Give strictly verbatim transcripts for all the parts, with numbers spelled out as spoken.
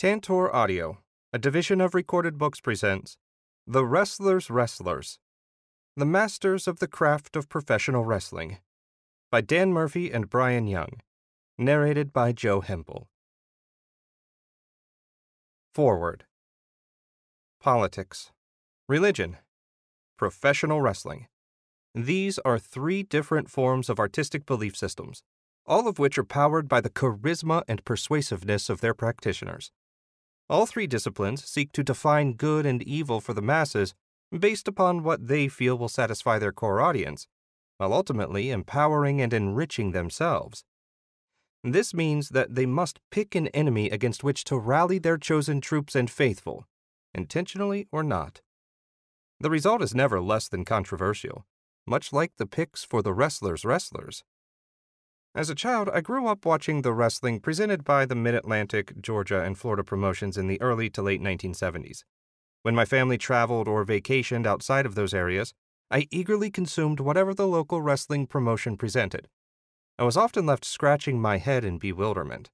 Cantor Audio, a division of Recorded Books, presents The Wrestler's Wrestlers, The Masters of the Craft of Professional Wrestling, by Dan Murphy and Bryan Young, narrated by Joe Hempel. Forward. Politics, religion, professional wrestling. These are three different forms of artistic belief systems, all of which are powered by the charisma and persuasiveness of their practitioners. All three disciplines seek to define good and evil for the masses based upon what they feel will satisfy their core audience, while ultimately empowering and enriching themselves. This means that they must pick an enemy against which to rally their chosen troops and faithful, intentionally or not. The result is never less than controversial, much like the picks for the wrestlers' wrestlers. As a child, I grew up watching the wrestling presented by the Mid-Atlantic, Georgia, and Florida promotions in the early to late nineteen seventies. When my family traveled or vacationed outside of those areas, I eagerly consumed whatever the local wrestling promotion presented. I was often left scratching my head in bewilderment.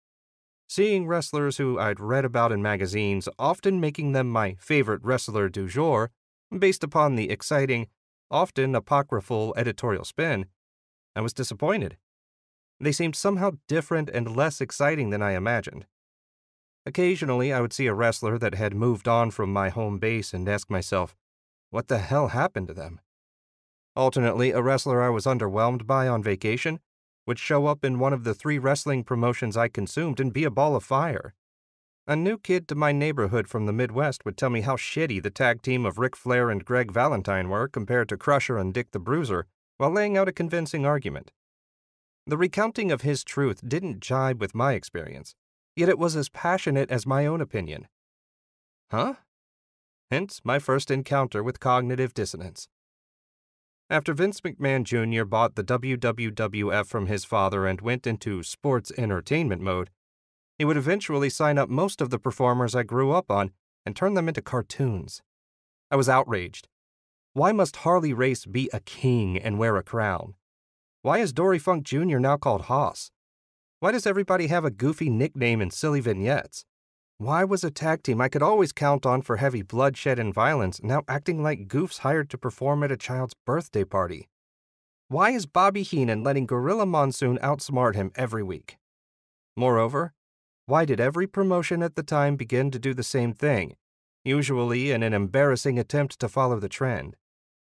Seeing wrestlers who I'd read about in magazines, often making them my favorite wrestler du jour, based upon the exciting, often apocryphal editorial spin, I was disappointed. They seemed somehow different and less exciting than I imagined. Occasionally, I would see a wrestler that had moved on from my home base and ask myself, what the hell happened to them? Alternately, a wrestler I was underwhelmed by on vacation would show up in one of the three wrestling promotions I consumed and be a ball of fire. A new kid to my neighborhood from the Midwest would tell me how shitty the tag team of Ric Flair and Greg Valentine were compared to Crusher and Dick the Bruiser, while laying out a convincing argument. The recounting of his truth didn't jibe with my experience, yet it was as passionate as my own opinion. Huh? Hence my first encounter with cognitive dissonance. After Vince McMahon Junior bought the W W F from his father and went into sports entertainment mode, he would eventually sign up most of the performers I grew up on and turn them into cartoons. I was outraged. Why must Harley Race be a king and wear a crown? Why is Dory Funk Junior now called Hoss? Why does everybody have a goofy nickname and silly vignettes? Why was a tag team I could always count on for heavy bloodshed and violence now acting like goofs hired to perform at a child's birthday party? Why is Bobby Heenan letting Gorilla Monsoon outsmart him every week? Moreover, why did every promotion at the time begin to do the same thing, usually in an embarrassing attempt to follow the trend?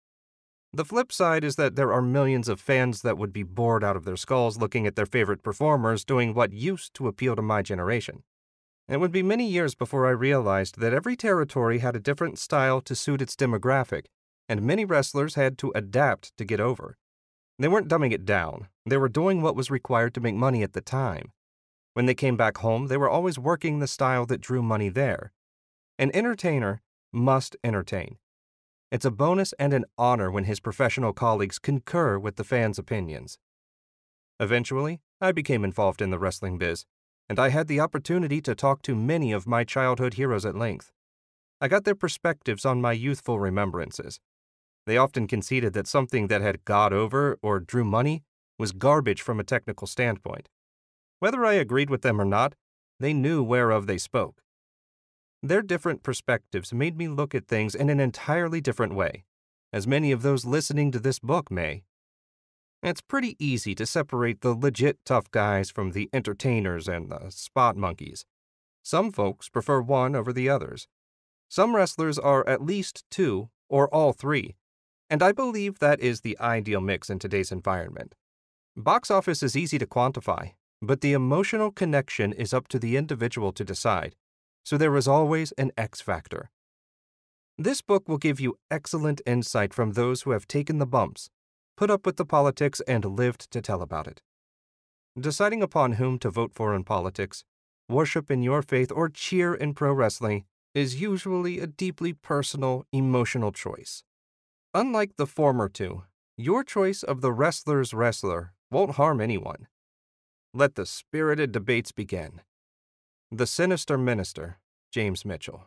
The flip side is that there are millions of fans that would be bored out of their skulls looking at their favorite performers doing what used to appeal to my generation. It would be many years before I realized that every territory had a different style to suit its demographic, and many wrestlers had to adapt to get over. They weren't dumbing it down, they were doing what was required to make money at the time. When they came back home, they were always working the style that drew money there. An entertainer must entertain. It's a bonus and an honor when his professional colleagues concur with the fans' opinions. Eventually, I became involved in the wrestling biz, and I had the opportunity to talk to many of my childhood heroes at length. I got their perspectives on my youthful remembrances. They often conceded that something that had got over or drew money was garbage from a technical standpoint. Whether I agreed with them or not, they knew whereof they spoke. Their different perspectives made me look at things in an entirely different way, as many of those listening to this book may. It's pretty easy to separate the legit tough guys from the entertainers and the spot monkeys. Some folks prefer one over the others. Some wrestlers are at least two or all three, and I believe that is the ideal mix in today's environment. Box office is easy to quantify, but the emotional connection is up to the individual to decide. So there is always an X factor. This book will give you excellent insight from those who have taken the bumps, put up with the politics, and lived to tell about it. Deciding upon whom to vote for in politics, worship in your faith, or cheer in pro wrestling is usually a deeply personal, emotional choice. Unlike the former two, your choice of the wrestler's wrestler won't harm anyone. Let the spirited debates begin. The Sinister Minister, James Mitchell.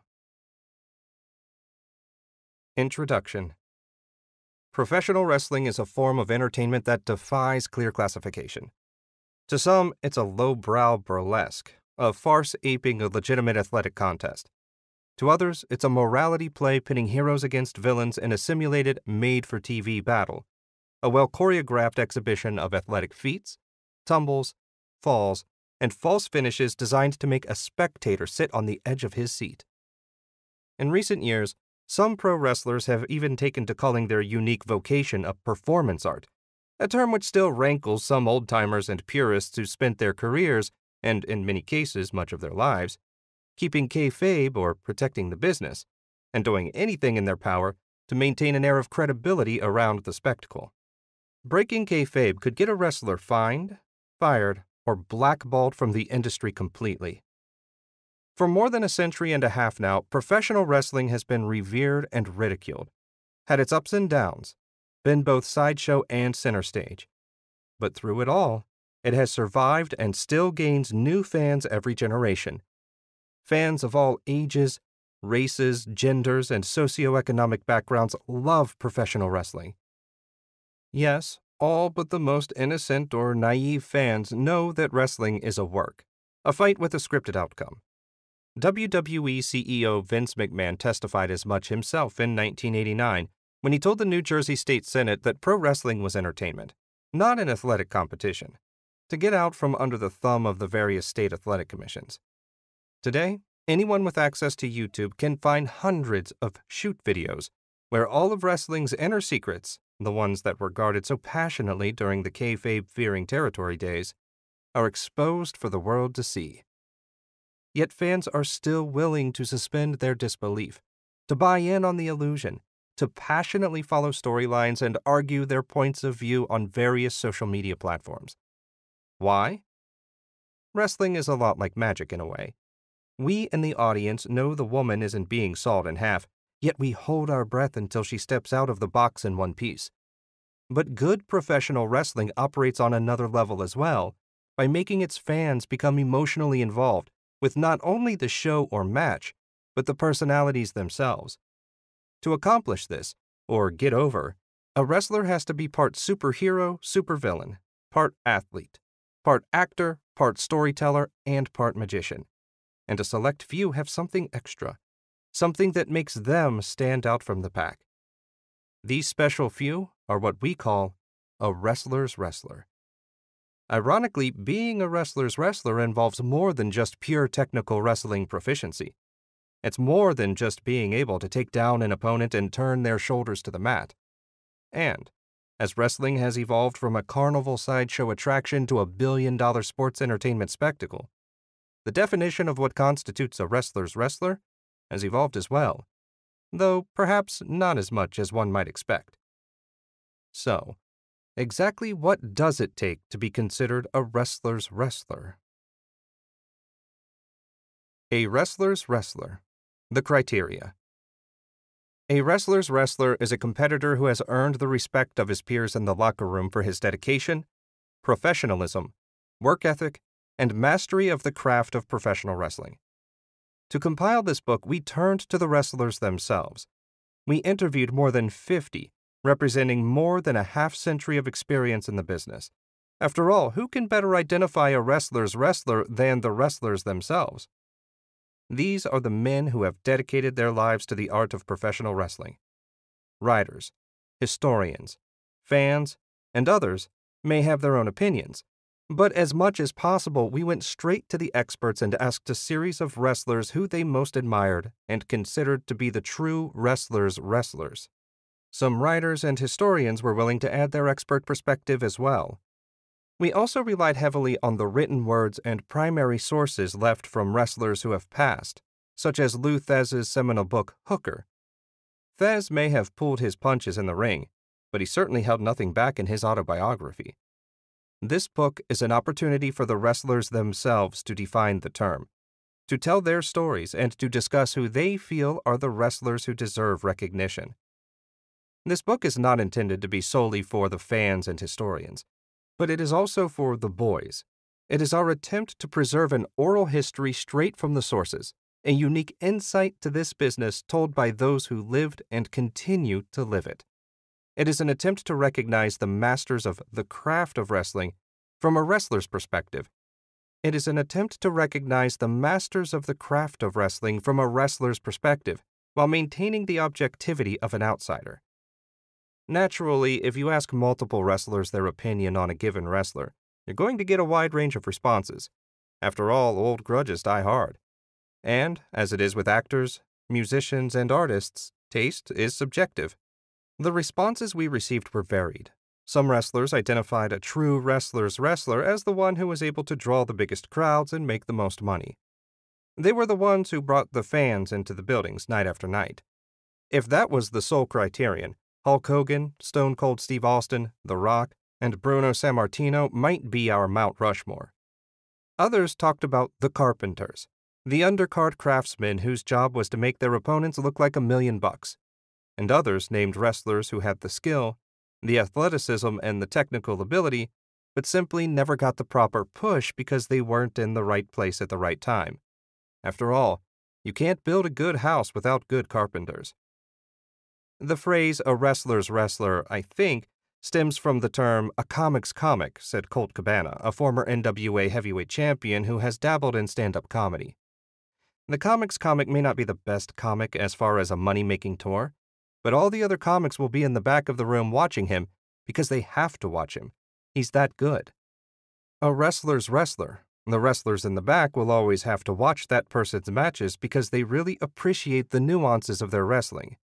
Introduction. Professional wrestling is a form of entertainment that defies clear classification. To some, it's a low-brow burlesque, a farce aping a legitimate athletic contest. To others, it's a morality play pitting heroes against villains in a simulated, made-for-T V battle, a well-choreographed exhibition of athletic feats, tumbles, falls, and false finishes designed to make a spectator sit on the edge of his seat. In recent years, some pro wrestlers have even taken to calling their unique vocation a performance art, a term which still rankles some old-timers and purists who spent their careers, and in many cases much of their lives, keeping kayfabe or protecting the business, and doing anything in their power to maintain an air of credibility around the spectacle. Breaking kayfabe could get a wrestler fined, fired, or blackballed from the industry completely. For more than a century and a half now, professional wrestling has been revered and ridiculed, had its ups and downs, been both sideshow and center stage. But through it all, it has survived and still gains new fans every generation. Fans of all ages, races, genders, and socioeconomic backgrounds love professional wrestling. Yes, all but the most innocent or naive fans know that wrestling is a work, a fight with a scripted outcome. W W E C E O Vince McMahon testified as much himself in nineteen eighty-nine when he told the New Jersey State Senate that pro wrestling was entertainment, not an athletic competition, to get out from under the thumb of the various state athletic commissions. Today, anyone with access to YouTube can find hundreds of shoot videos where all of wrestling's inner secrets, the ones that were guarded so passionately during the kayfabe-fearing territory days, are exposed for the world to see. Yet fans are still willing to suspend their disbelief, to buy in on the illusion, to passionately follow storylines and argue their points of view on various social media platforms. Why? Wrestling is a lot like magic in a way. We in the audience know the woman isn't being sawed in half, yet we hold our breath until she steps out of the box in one piece. But good professional wrestling operates on another level as well, by making its fans become emotionally involved with not only the show or match, but the personalities themselves. To accomplish this, or get over, a wrestler has to be part superhero, supervillain, part athlete, part actor, part storyteller, and part magician. And a select few have something extra, something that makes them stand out from the pack. These special few are what we call a wrestler's wrestler. Ironically, being a wrestler's wrestler involves more than just pure technical wrestling proficiency. It's more than just being able to take down an opponent and turn their shoulders to the mat. And, as wrestling has evolved from a carnival sideshow attraction to a billion-dollar sports entertainment spectacle, the definition of what constitutes a wrestler's wrestler has evolved as well, though perhaps not as much as one might expect. So, exactly what does it take to be considered a wrestler's wrestler? A wrestler's wrestler. The criteria. A wrestler's wrestler is a competitor who has earned the respect of his peers in the locker room for his dedication, professionalism, work ethic, and mastery of the craft of professional wrestling. To compile this book, we turned to the wrestlers themselves. We interviewed more than fifty, representing more than a half-century of experience in the business. After all, who can better identify a wrestler's wrestler than the wrestlers themselves? These are the men who have dedicated their lives to the art of professional wrestling. Writers, historians, fans, and others may have their own opinions, but as much as possible we went straight to the experts and asked a series of wrestlers who they most admired and considered to be the true wrestlers' wrestlers. Some writers and historians were willing to add their expert perspective as well. We also relied heavily on the written words and primary sources left from wrestlers who have passed, such as Lou Thesz's seminal book, Hooker. Thesz may have pulled his punches in the ring, but he certainly held nothing back in his autobiography. This book is an opportunity for the wrestlers themselves to define the term, to tell their stories, and to discuss who they feel are the wrestlers who deserve recognition. This book is not intended to be solely for the fans and historians, but it is also for the boys. It is our attempt to preserve an oral history straight from the sources, a unique insight to this business told by those who lived and continue to live it. It is an attempt to recognize the masters of the craft of wrestling from a wrestler's perspective, It is an attempt to recognize the masters of the craft of wrestling from a wrestler's perspective, while maintaining the objectivity of an outsider. Naturally, if you ask multiple wrestlers their opinion on a given wrestler, you're going to get a wide range of responses. After all, old grudges die hard. And, as it is with actors, musicians, and artists, taste is subjective. The responses we received were varied. Some wrestlers identified a true wrestler's wrestler as the one who was able to draw the biggest crowds and make the most money. They were the ones who brought the fans into the buildings night after night. If that was the sole criterion, Hulk Hogan, Stone Cold Steve Austin, The Rock, and Bruno Sammartino might be our Mount Rushmore. Others talked about the carpenters, the undercard craftsmen whose job was to make their opponents look like a million bucks. And others named wrestlers who had the skill, the athleticism, and the technical ability, but simply never got the proper push because they weren't in the right place at the right time. After all, you can't build a good house without good carpenters. The phrase, a wrestler's wrestler, I think, stems from the term, a comic's comic, said Colt Cabana, a former N W A heavyweight champion who has dabbled in stand-up comedy. The comic's comic may not be the best comic as far as a money-making tour, but all the other comics will be in the back of the room watching him because they have to watch him. He's that good. A wrestler's wrestler. The wrestlers in the back will always have to watch that person's matches because they really appreciate the nuances of their wrestling.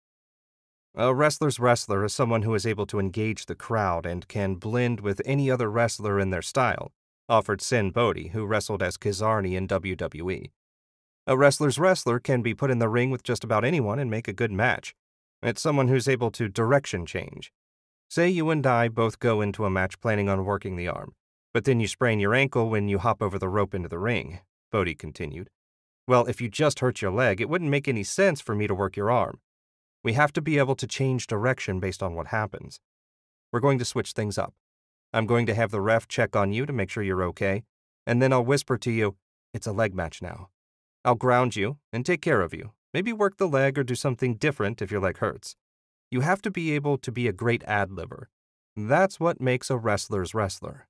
A wrestler's wrestler is someone who is able to engage the crowd and can blend with any other wrestler in their style, offered Sin Bodhi, who wrestled as Kizarny in W W E. A wrestler's wrestler can be put in the ring with just about anyone and make a good match. It's someone who's able to direction change. Say you and I both go into a match planning on working the arm, but then you sprain your ankle when you hop over the rope into the ring, Bodhi continued. Well, if you just hurt your leg, it wouldn't make any sense for me to work your arm. We have to be able to change direction based on what happens. We're going to switch things up. I'm going to have the ref check on you to make sure you're okay, and then I'll whisper to you, it's a leg match now. I'll ground you and take care of you. Maybe work the leg or do something different if your leg hurts. You have to be able to be a great ad-libber. That's what makes a wrestler's wrestler.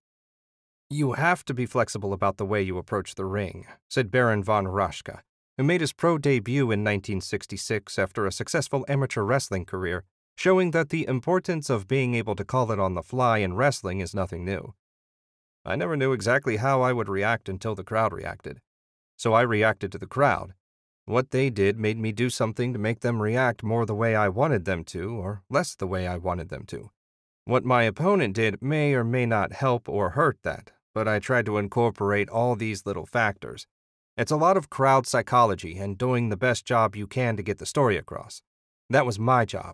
You have to be flexible about the way you approach the ring, said Baron von Raschke, who made his pro debut in nineteen sixty-six after a successful amateur wrestling career, showing that the importance of being able to call it on the fly in wrestling is nothing new. I never knew exactly how I would react until the crowd reacted. So I reacted to the crowd. What they did made me do something to make them react more the way I wanted them to, or less the way I wanted them to. What my opponent did may or may not help or hurt that, but I tried to incorporate all these little factors. It's a lot of crowd psychology and doing the best job you can to get the story across. That was my job.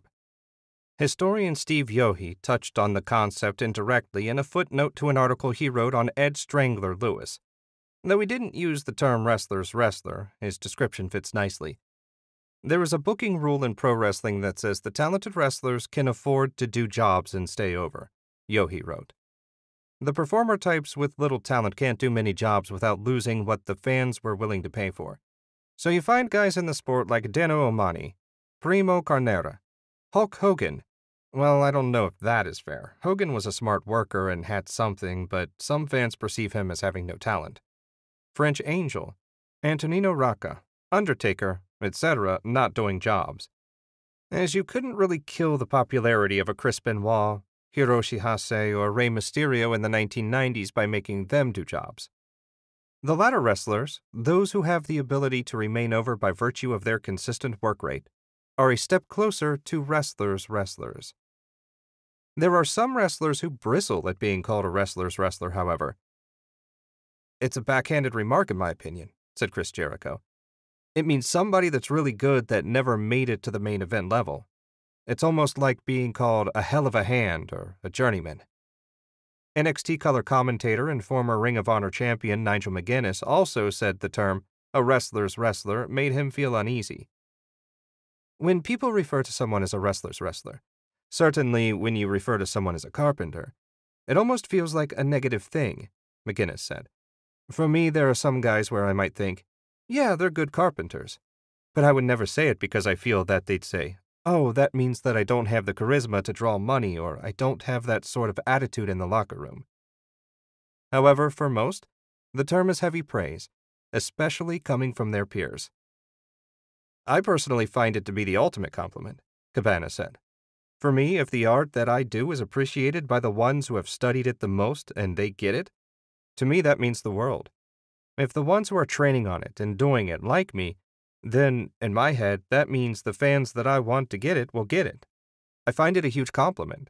Historian Steve Yohe touched on the concept indirectly in a footnote to an article he wrote on Ed Strangler Lewis. Though he didn't use the term wrestler's wrestler, his description fits nicely. There is a booking rule in pro wrestling that says the talented wrestlers can afford to do jobs and stay over, Yohe wrote. The performer types with little talent can't do many jobs without losing what the fans were willing to pay for. So you find guys in the sport like Dano Omani, Primo Carnera, Hulk Hogan. Well, I don't know if that is fair. Hogan was a smart worker and had something, but some fans perceive him as having no talent. French Angel, Antonino Rocca, Undertaker, et cetera not doing jobs. As you couldn't really kill the popularity of a Chris Benoit, Hiroshi Hase, or Rey Mysterio in the nineteen nineties by making them do jobs. The latter wrestlers, those who have the ability to remain over by virtue of their consistent work rate, are a step closer to wrestlers' wrestlers. There are some wrestlers who bristle at being called a wrestler's wrestler, however. It's a backhanded remark, in my opinion, said Chris Jericho. It means somebody that's really good that never made it to the main event level. It's almost like being called a hell of a hand or a journeyman. N X T color commentator and former Ring of Honor champion Nigel McGuinness also said the term, a wrestler's wrestler, made him feel uneasy. When people refer to someone as a wrestler's wrestler, certainly when you refer to someone as a carpenter, it almost feels like a negative thing, McGuinness said. For me, there are some guys where I might think, yeah, they're good carpenters. But I would never say it because I feel that they'd say, oh, that means that I don't have the charisma to draw money or I don't have that sort of attitude in the locker room. However, for most, the term is heavy praise, especially coming from their peers. I personally find it to be the ultimate compliment, Cabana said. For me, if the art that I do is appreciated by the ones who have studied it the most and they get it, to me that means the world. If the ones who are training on it and doing it like me, then, in my head, that means the fans that I want to get it will get it. I find it a huge compliment.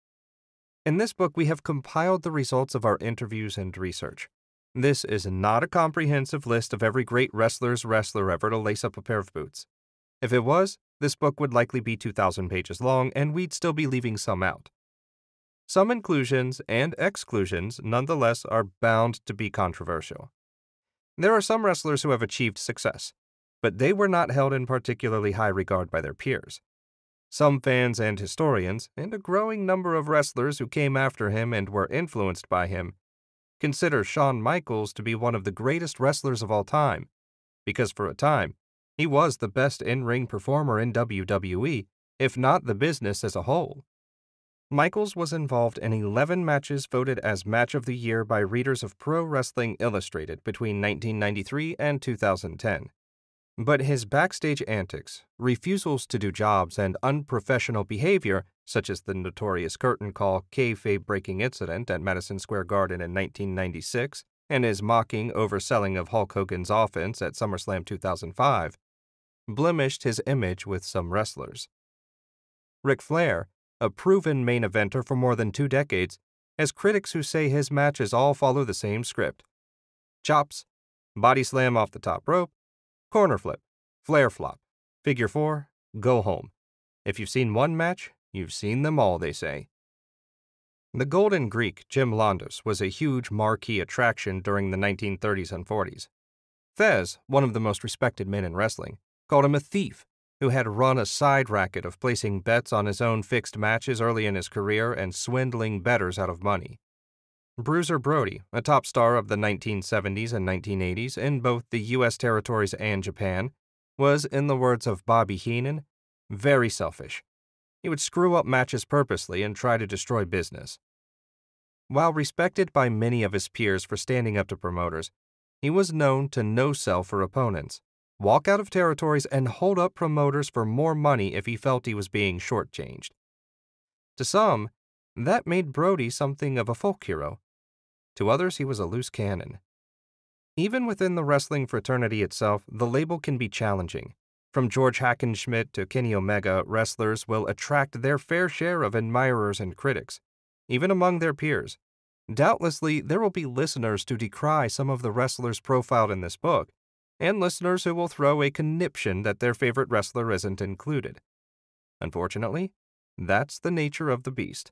In this book, we have compiled the results of our interviews and research. This is not a comprehensive list of every great wrestler's wrestler ever to lace up a pair of boots. If it was, this book would likely be two thousand pages long, and we'd still be leaving some out. Some inclusions and exclusions, nonetheless, are bound to be controversial. There are some wrestlers who have achieved success, but they were not held in particularly high regard by their peers. Some fans and historians, and a growing number of wrestlers who came after him and were influenced by him, consider Shawn Michaels to be one of the greatest wrestlers of all time, because for a time, he was the best in-ring performer in W W E, if not the business as a whole. Michaels was involved in eleven matches voted as Match of the Year by readers of Pro Wrestling Illustrated between nineteen ninety-three and two thousand ten. But his backstage antics, refusals to do jobs, and unprofessional behavior, such as the notorious curtain call kayfabe-breaking incident at Madison Square Garden in nineteen ninety-six, and his mocking overselling of Hulk Hogan's offense at SummerSlam two thousand five, blemished his image with some wrestlers. Ric Flair, a proven main eventer for more than two decades, has critics who say his matches all follow the same script. Chops, body slam off the top rope, corner flip, flare flop, figure four, go home. If you've seen one match, you've seen them all, they say. The Golden Greek, Jim Londos, was a huge marquee attraction during the nineteen thirties and forties. Thesz, one of the most respected men in wrestling, called him a thief who had run a side racket of placing bets on his own fixed matches early in his career and swindling bettors out of money. Bruiser Brody, a top star of the nineteen seventies and nineteen eighties in both the U S territories and Japan, was, in the words of Bobby Heenan, very selfish. He would screw up matches purposely and try to destroy business. While respected by many of his peers for standing up to promoters, he was known to no-sell for opponents, walk out of territories, and hold up promoters for more money if he felt he was being shortchanged. To some, that made Brody something of a folk hero. To others, he was a loose cannon. Even within the wrestling fraternity itself, the label can be challenging. From George Hackenschmidt to Kenny Omega, wrestlers will attract their fair share of admirers and critics, even among their peers. Doubtlessly, there will be listeners to decry some of the wrestlers profiled in this book, and listeners who will throw a conniption that their favorite wrestler isn't included. Unfortunately, that's the nature of the beast.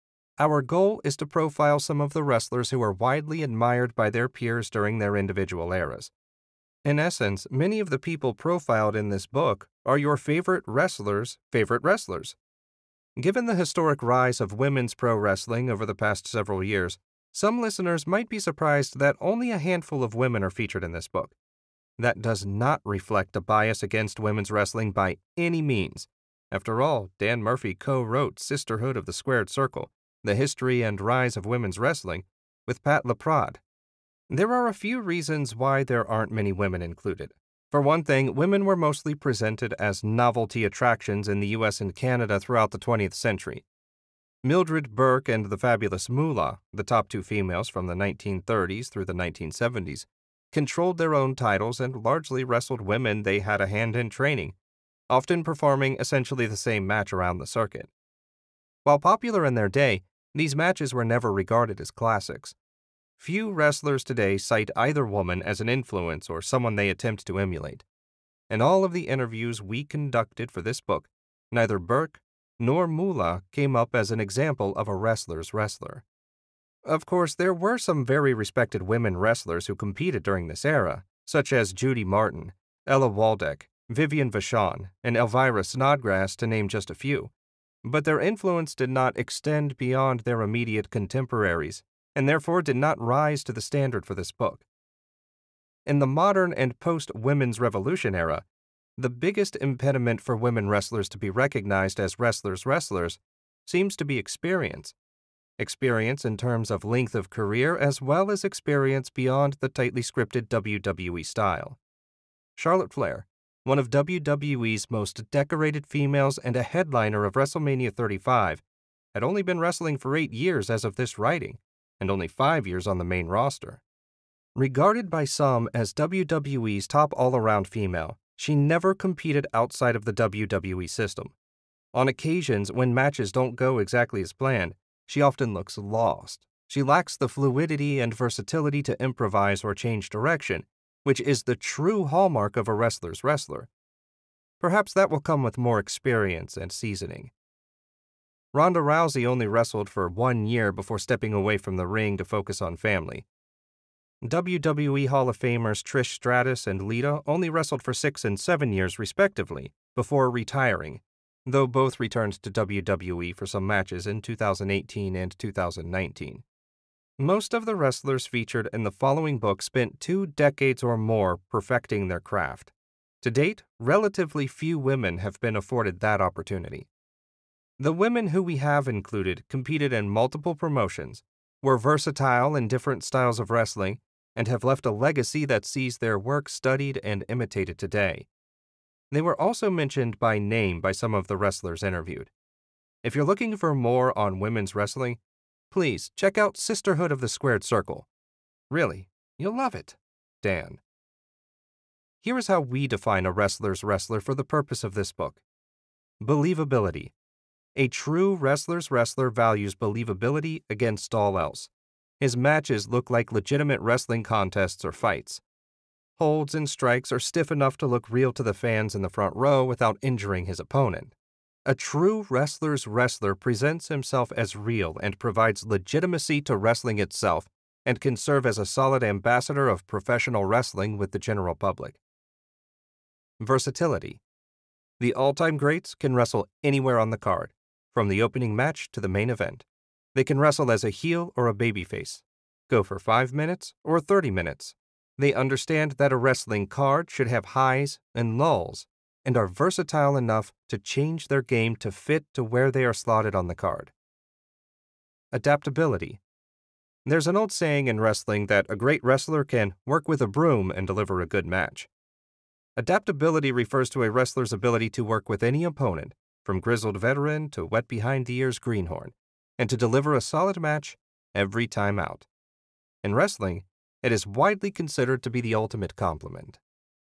Our goal is to profile some of the wrestlers who are widely admired by their peers during their individual eras. In essence, many of the people profiled in this book are your favorite wrestlers' favorite wrestlers. Given the historic rise of women's pro wrestling over the past several years, some listeners might be surprised that only a handful of women are featured in this book. That does not reflect a bias against women's wrestling by any means. After all, Dan Murphy co-wrote Sisterhood of the Squared Circle, The History and Rise of Women's Wrestling, with Pat LaPrade. There are a few reasons why there aren't many women included. For one thing, women were mostly presented as novelty attractions in the U S and Canada throughout the twentieth century. Mildred Burke and the Fabulous Moolah, the top two females from the nineteen thirties through the nineteen seventies, controlled their own titles and largely wrestled women they had a hand in training, often performing essentially the same match around the circuit. While popular in their day, these matches were never regarded as classics. Few wrestlers today cite either woman as an influence or someone they attempt to emulate. In all of the interviews we conducted for this book, neither Burke nor Moolah came up as an example of a wrestler's wrestler. Of course, there were some very respected women wrestlers who competed during this era, such as Judy Martin, Ella Waldeck, Vivian Vachon, and Elvira Snodgrass, to name just a few. But their influence did not extend beyond their immediate contemporaries, and therefore did not rise to the standard for this book. In the modern and post-women's revolution era, the biggest impediment for women wrestlers to be recognized as wrestlers' wrestlers seems to be experience. experience in terms of length of career as well as experience beyond the tightly scripted W W E style. Charlotte Flair, one of W W E's most decorated females and a headliner of WrestleMania thirty-five, had only been wrestling for eight years as of this writing, and only five years on the main roster. Regarded by some as W W E's top all-around female, she never competed outside of the W W E system. On occasions, when matches don't go exactly as planned, she often looks lost. She lacks the fluidity and versatility to improvise or change direction, which is the true hallmark of a wrestler's wrestler. Perhaps that will come with more experience and seasoning. Ronda Rousey only wrestled for one year before stepping away from the ring to focus on family. W W E Hall of Famers Trish Stratus and Lita only wrestled for six and seven years respectively before retiring, though both returned to W W E for some matches in two thousand eighteen and two thousand nineteen. Most of the wrestlers featured in the following book spent two decades or more perfecting their craft. To date, relatively few women have been afforded that opportunity. The women who we have included competed in multiple promotions, were versatile in different styles of wrestling, and have left a legacy that sees their work studied and imitated today. They were also mentioned by name by some of the wrestlers interviewed. If you're looking for more on women's wrestling, please check out Sisterhood of the Squared Circle. Really, you'll love it. Dan. Here is how we define a wrestler's wrestler for the purpose of this book. Believability. A true wrestler's wrestler values believability against all else. His matches look like legitimate wrestling contests or fights. Holds and strikes are stiff enough to look real to the fans in the front row without injuring his opponent. A true wrestler's wrestler presents himself as real and provides legitimacy to wrestling itself and can serve as a solid ambassador of professional wrestling with the general public. Versatility. The all-time greats can wrestle anywhere on the card, from the opening match to the main event. They can wrestle as a heel or a babyface, go for five minutes or thirty minutes. They understand that a wrestling card should have highs and lulls, and are versatile enough to change their game to fit to where they are slotted on the card. Adaptability. There's an old saying in wrestling that a great wrestler can work with a broom and deliver a good match. Adaptability refers to a wrestler's ability to work with any opponent, from grizzled veteran to wet behind the ears greenhorn, and to deliver a solid match every time out. In wrestling, it is widely considered to be the ultimate compliment.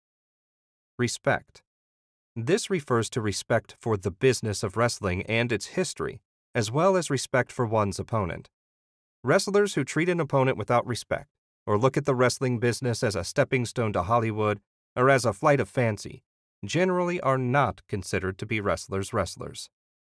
Respect. This refers to respect for the business of wrestling and its history, as well as respect for one's opponent. Wrestlers who treat an opponent without respect, or look at the wrestling business as a stepping stone to Hollywood or as a flight of fancy, generally are not considered to be wrestlers' wrestlers.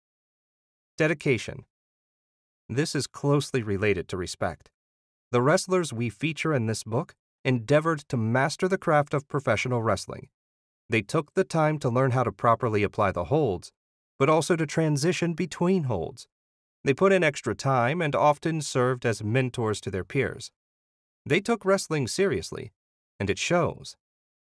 Dedication. This is closely related to respect. The wrestlers we feature in this book endeavored to master the craft of professional wrestling. They took the time to learn how to properly apply the holds, but also to transition between holds. They put in extra time and often served as mentors to their peers. They took wrestling seriously, and it shows.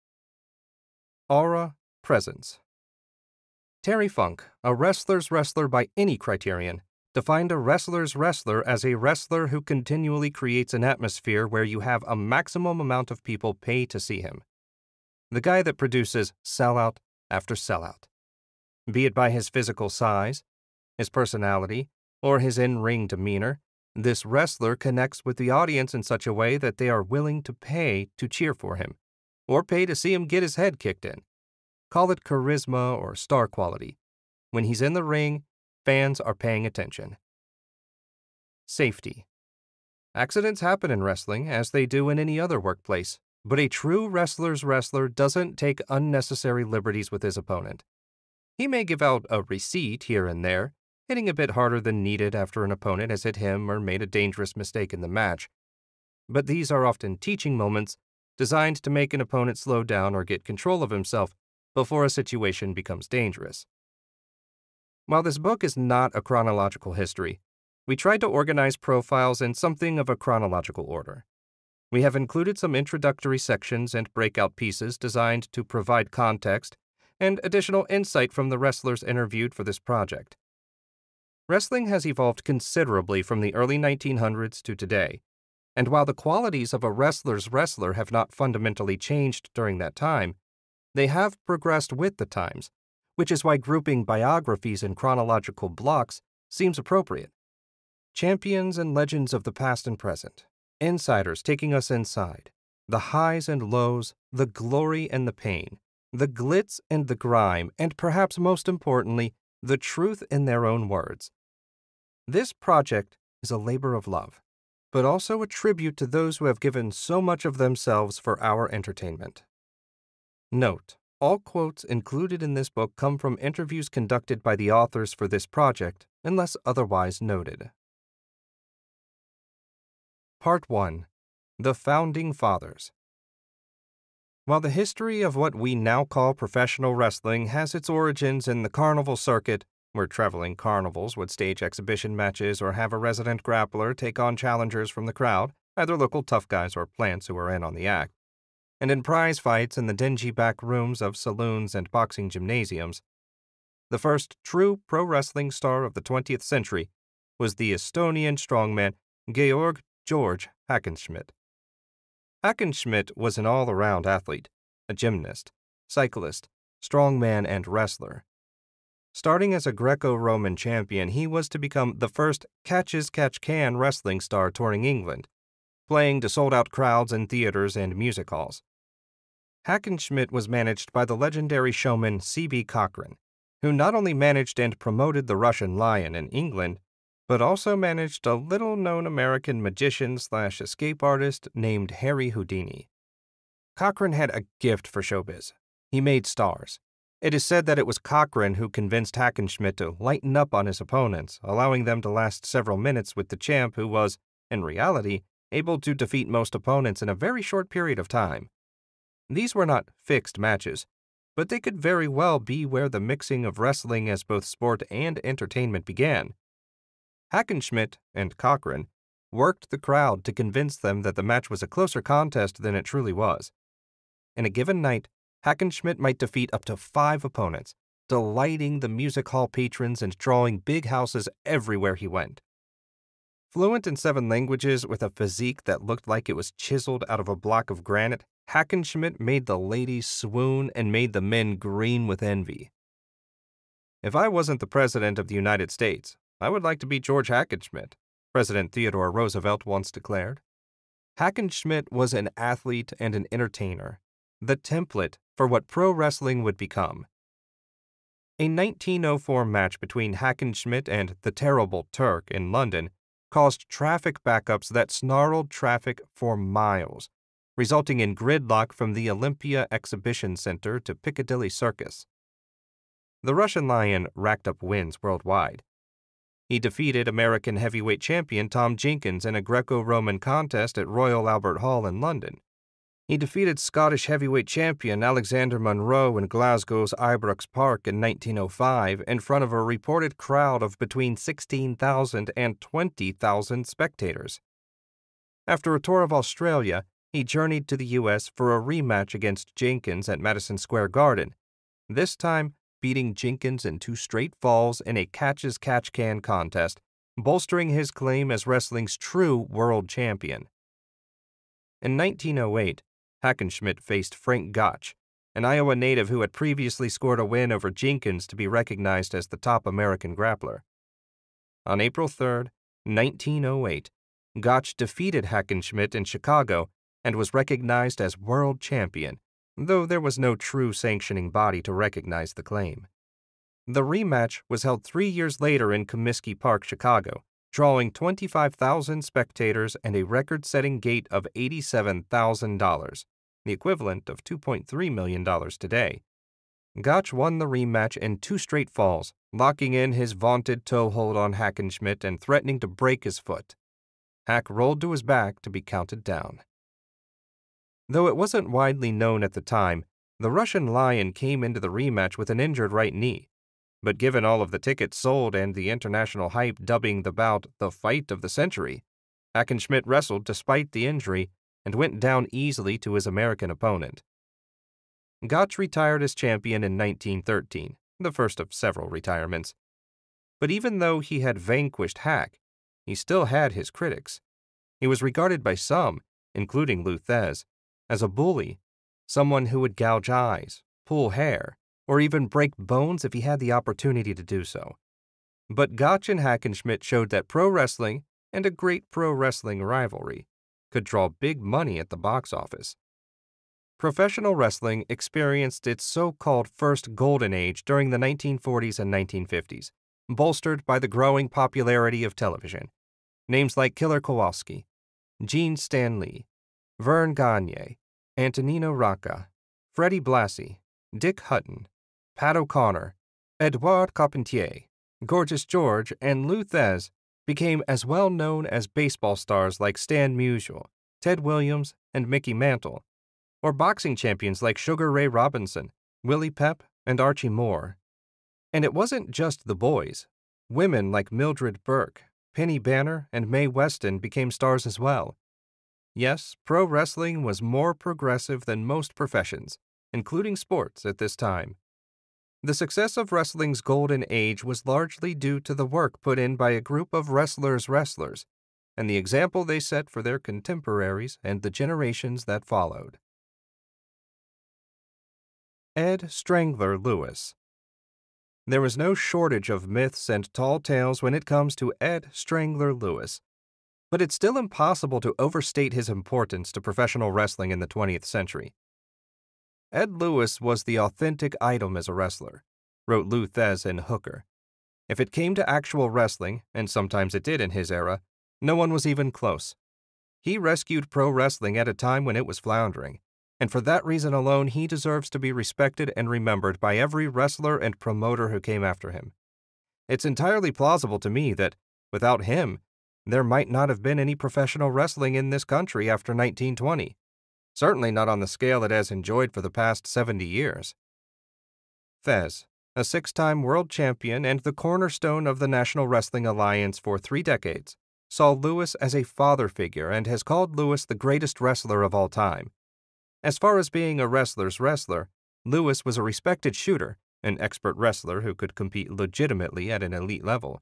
Aura, presence. Terry Funk, a wrestler's wrestler by any criterion, defined a wrestler's wrestler as a wrestler who continually creates an atmosphere where you have a maximum amount of people pay to see him. The guy that produces sellout after sellout. Be it by his physical size, his personality, or his in-ring demeanor, this wrestler connects with the audience in such a way that they are willing to pay to cheer for him, or pay to see him get his head kicked in. Call it charisma or star quality. When he's in the ring, fans are paying attention. Safety. Accidents happen in wrestling, as they do in any other workplace, but a true wrestler's wrestler doesn't take unnecessary liberties with his opponent. He may give out a receipt here and there, hitting a bit harder than needed after an opponent has hit him or made a dangerous mistake in the match. But these are often teaching moments designed to make an opponent slow down or get control of himself before a situation becomes dangerous. While this book is not a chronological history, we tried to organize profiles in something of a chronological order. We have included some introductory sections and breakout pieces designed to provide context and additional insight from the wrestlers interviewed for this project. Wrestling has evolved considerably from the early nineteen hundreds to today, and while the qualities of a wrestler's wrestler have not fundamentally changed during that time, they have progressed with the times, which is why grouping biographies in chronological blocks seems appropriate. Champions and legends of the past and present, insiders taking us inside, the highs and lows, the glory and the pain, the glitz and the grime, and perhaps most importantly, the truth in their own words. This project is a labor of love, but also a tribute to those who have given so much of themselves for our entertainment. Note: all quotes included in this book come from interviews conducted by the authors for this project, unless otherwise noted. Part one. The Founding Fathers. While the history of what we now call professional wrestling has its origins in the carnival circuit, where traveling carnivals would stage exhibition matches or have a resident grappler take on challengers from the crowd, either local tough guys or plants who were in on the act, and in prize fights in the dingy back rooms of saloons and boxing gymnasiums, the first true pro wrestling star of the twentieth century was the Estonian strongman Georg George Hackenschmidt. Hackenschmidt was an all-around athlete, a gymnast, cyclist, strongman, and wrestler. Starting as a Greco-Roman champion, he was to become the first catch-as-catch-can wrestling star touring England, playing to sold-out crowds in theaters and music halls. Hackenschmidt was managed by the legendary showman C B Cochran, who not only managed and promoted the Russian Lion in England, but also managed a little-known American magician-slash-escape artist named Harry Houdini. Cochran had a gift for showbiz. He made stars. It is said that it was Cochran who convinced Hackenschmidt to lighten up on his opponents, allowing them to last several minutes with the champ who was, in reality, able to defeat most opponents in a very short period of time. These were not fixed matches, but they could very well be where the mixing of wrestling as both sport and entertainment began. Hackenschmidt and Cochran worked the crowd to convince them that the match was a closer contest than it truly was. In a given night, Hackenschmidt might defeat up to five opponents, delighting the music hall patrons and drawing big houses everywhere he went. Fluent in seven languages with a physique that looked like it was chiseled out of a block of granite, Hackenschmidt made the ladies swoon and made the men green with envy. "If I wasn't the President of the United States, I would like to be George Hackenschmidt," President Theodore Roosevelt once declared. Hackenschmidt was an athlete and an entertainer, the template for what pro wrestling would become. A nineteen oh four match between Hackenschmidt and the Terrible Turk in London caused traffic backups that snarled traffic for miles, resulting in gridlock from the Olympia Exhibition Center to Piccadilly Circus. The Russian Lion racked up wins worldwide. He defeated American heavyweight champion Tom Jenkins in a Greco-Roman contest at Royal Albert Hall in London. He defeated Scottish heavyweight champion Alexander Monroe in Glasgow's Ibrox Park in nineteen oh five in front of a reported crowd of between sixteen thousand and twenty thousand spectators. After a tour of Australia, he journeyed to the U S for a rematch against Jenkins at Madison Square Garden, this time beating Jenkins in two straight falls in a catch-as-catch-can contest, bolstering his claim as wrestling's true world champion. In nineteen oh eight, Hackenschmidt faced Frank Gotch, an Iowa native who had previously scored a win over Jenkins to be recognized as the top American grappler. On April third, nineteen oh eight, Gotch defeated Hackenschmidt in Chicago and was recognized as world champion, though there was no true sanctioning body to recognize the claim. The rematch was held three years later in Comiskey Park, Chicago, drawing twenty-five thousand spectators and a record-setting gate of eighty-seven thousand dollars, the equivalent of two point three million dollars today. Gotch won the rematch in two straight falls, locking in his vaunted toehold on Hackenschmidt and threatening to break his foot. Hack rolled to his back to be counted down. Though it wasn't widely known at the time, the Russian Lion came into the rematch with an injured right knee. But given all of the tickets sold and the international hype dubbing the bout the fight of the century, Hackenschmidt wrestled despite the injury and went down easily to his American opponent. Gotch retired as champion in nineteen thirteen, the first of several retirements. But even though he had vanquished Hack, he still had his critics. He was regarded by some, including Lou Thesz, as a bully, someone who would gouge eyes, pull hair, or even break bones if he had the opportunity to do so. But Gotch and Hackenschmidt showed that pro wrestling, and a great pro wrestling rivalry, could draw big money at the box office. Professional wrestling experienced its so-called first golden age during the nineteen forties and nineteen fifties, bolstered by the growing popularity of television. Names like Killer Kowalski, Gene Stanley, Vern Gagne, Antonino Rocca, Freddie Blassie, Dick Hutton, Pat O'Connor, Edouard Carpentier, Gorgeous George, and Lou Thesz became as well known as baseball stars like Stan Musial, Ted Williams, and Mickey Mantle, or boxing champions like Sugar Ray Robinson, Willie Pep, and Archie Moore. And it wasn't just the boys. Women like Mildred Burke, Penny Banner, and Mae Weston became stars as well. Yes, pro wrestling was more progressive than most professions, including sports at this time. The success of wrestling's golden age was largely due to the work put in by a group of wrestlers' wrestlers, and the example they set for their contemporaries and the generations that followed. Ed Strangler Lewis. There is no shortage of myths and tall tales when it comes to Ed Strangler Lewis, but it's still impossible to overstate his importance to professional wrestling in the twentieth century. Ed Lewis was the authentic item as a wrestler, wrote Lou Thesz in Hooker. If it came to actual wrestling, and sometimes it did in his era, no one was even close. He rescued pro wrestling at a time when it was floundering, and for that reason alone he deserves to be respected and remembered by every wrestler and promoter who came after him. It's entirely plausible to me that, without him, there might not have been any professional wrestling in this country after nineteen twenty. Certainly not on the scale it has enjoyed for the past seventy years. Thesz, a six-time world champion and the cornerstone of the National Wrestling Alliance for three decades, saw Lewis as a father figure and has called Lewis the greatest wrestler of all time. As far as being a wrestler's wrestler, Lewis was a respected shooter, an expert wrestler who could compete legitimately at an elite level.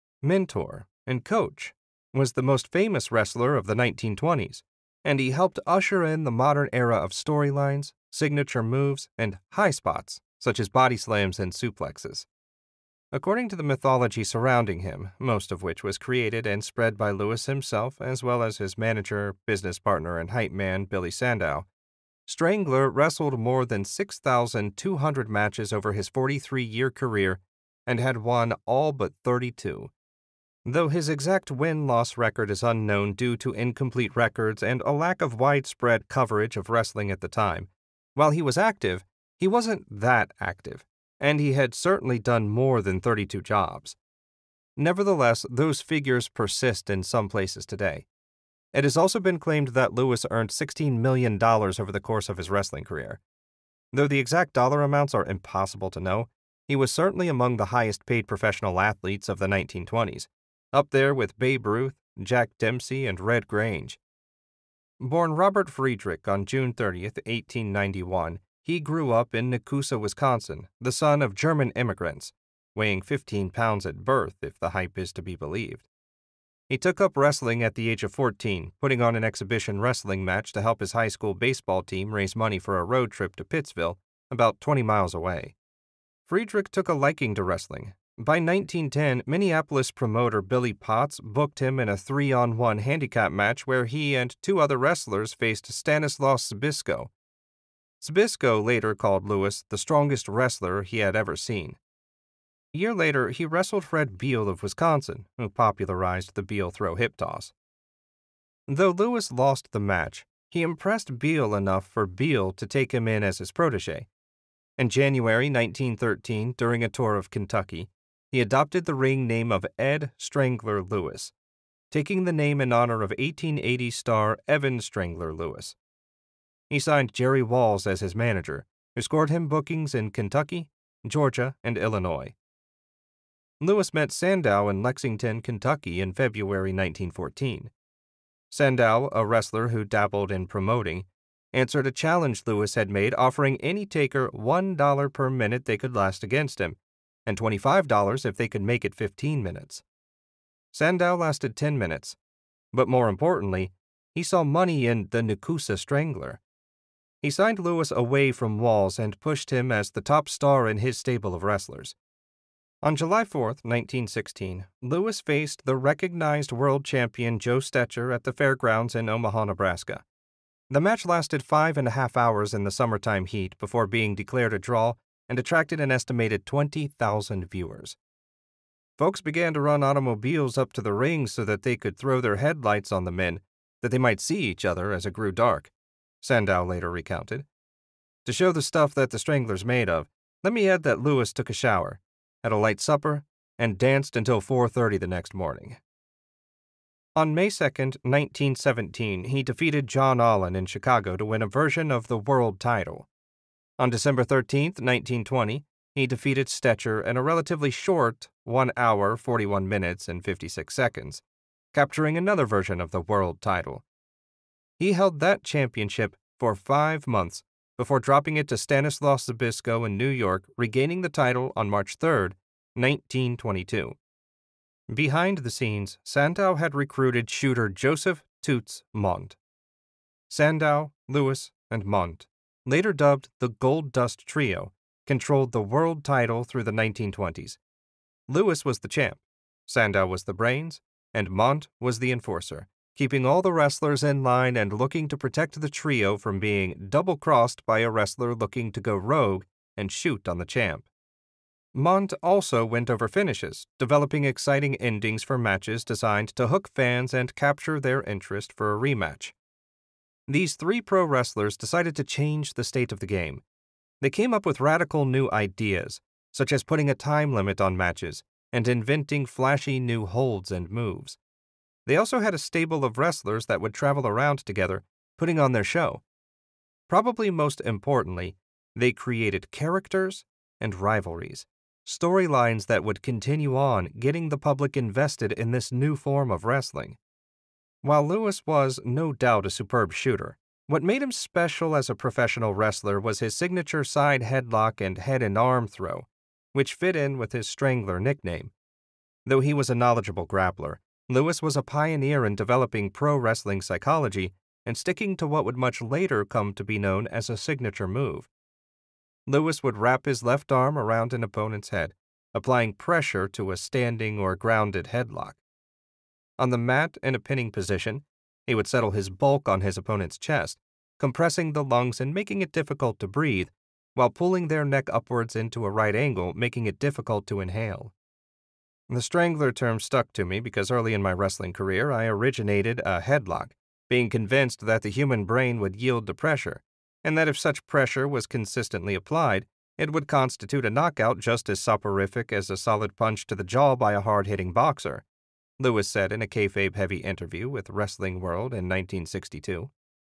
Mentor and coach, was the most famous wrestler of the nineteen twenties, and he helped usher in the modern era of storylines, signature moves, and high spots, such as body slams and suplexes. According to the mythology surrounding him, most of which was created and spread by Lewis himself as well as his manager, business partner, and hype man Billy Sandow, Strangler wrestled more than six thousand two hundred matches over his forty-three-year career and had won all but thirty-two. Though his exact win-loss record is unknown due to incomplete records and a lack of widespread coverage of wrestling at the time, while he was active, he wasn't that active, and he had certainly done more than thirty-two jobs. Nevertheless, those figures persist in some places today. It has also been claimed that Lewis earned sixteen million dollars over the course of his wrestling career. Though the exact dollar amounts are impossible to know, he was certainly among the highest-paid professional athletes of the nineteen twenties, up there with Babe Ruth, Jack Dempsey, and Red Grange. Born Robert Friedrich on June thirtieth, eighteen ninety-one, he grew up in Nakusa, Wisconsin, the son of German immigrants, weighing fifteen pounds at birth if the hype is to be believed. He took up wrestling at the age of fourteen, putting on an exhibition wrestling match to help his high school baseball team raise money for a road trip to Pittsville, about twenty miles away. Friedrich took a liking to wrestling. By nineteen ten, Minneapolis promoter Billy Potts booked him in a three-on-one handicap match where he and two other wrestlers faced Stanislaus Zbyszko. Zbyszko later called Lewis the strongest wrestler he had ever seen. A year later, he wrestled Fred Beal of Wisconsin, who popularized the Beal throw hip toss. Though Lewis lost the match, he impressed Beal enough for Beal to take him in as his protege. In January nineteen thirteen, during a tour of Kentucky, he adopted the ring name of Ed Strangler Lewis, taking the name in honor of eighteen eighty star Evan Strangler Lewis. He signed Jerry Walls as his manager, who scored him bookings in Kentucky, Georgia, and Illinois. Lewis met Sandow in Lexington, Kentucky in February nineteen fourteen. Sandow, a wrestler who dabbled in promoting, answered a challenge Lewis had made offering any taker one dollar per minute they could last against him, and twenty-five dollars if they could make it fifteen minutes. Sandow lasted ten minutes, but more importantly, he saw money in the Nukusa Strangler. He signed Lewis away from Walls and pushed him as the top star in his stable of wrestlers. On July fourth, nineteen sixteen, Lewis faced the recognized world champion Joe Hempel at the fairgrounds in Omaha, Nebraska. The match lasted five and a half hours in the summertime heat before being declared a draw and attracted an estimated twenty thousand viewers. Folks began to run automobiles up to the ring so that they could throw their headlights on the men, that they might see each other as it grew dark, Sandow later recounted. To show the stuff that the Strangler's made of, let me add that Lewis took a shower, had a light supper, and danced until four thirty the next morning. On May second, nineteen seventeen, he defeated John Allen in Chicago to win a version of the world title. On December thirteenth, nineteen twenty, he defeated Stetcher in a relatively short one hour, forty-one minutes, and fifty-six seconds, capturing another version of the world title. He held that championship for five months before dropping it to Stanislaus Zbyszko in New York, regaining the title on March third, nineteen twenty-two. Behind the scenes, Sandow had recruited shooter Joseph Toots Mont. Sandow, Lewis, and Mont, later dubbed the Gold Dust Trio, controlled the world title through the nineteen twenties. Lewis was the champ, Sandow was the brains, and Mont was the enforcer, keeping all the wrestlers in line and looking to protect the trio from being double-crossed by a wrestler looking to go rogue and shoot on the champ. Mont also went over finishes, developing exciting endings for matches designed to hook fans and capture their interest for a rematch. These three pro wrestlers decided to change the state of the game. They came up with radical new ideas, such as putting a time limit on matches and inventing flashy new holds and moves. They also had a stable of wrestlers that would travel around together, putting on their show. Probably most importantly, they created characters and rivalries, storylines that would continue on, getting the public invested in this new form of wrestling. While Lewis was no doubt a superb shooter, what made him special as a professional wrestler was his signature side headlock and head and arm throw, which fit in with his Strangler nickname. Though he was a knowledgeable grappler, Lewis was a pioneer in developing pro wrestling psychology and sticking to what would much later come to be known as a signature move. Lewis would wrap his left arm around an opponent's head, applying pressure to a standing or grounded headlock. On the mat in a pinning position, he would settle his bulk on his opponent's chest, compressing the lungs and making it difficult to breathe, while pulling their neck upwards into a right angle, making it difficult to inhale. The Strangler term stuck to me because early in my wrestling career I originated a headlock, being convinced that the human brain would yield to pressure, and that if such pressure was consistently applied, it would constitute a knockout just as soporific as a solid punch to the jaw by a hard-hitting boxer, Lewis said in a kayfabe-heavy interview with Wrestling World in nineteen sixty-two.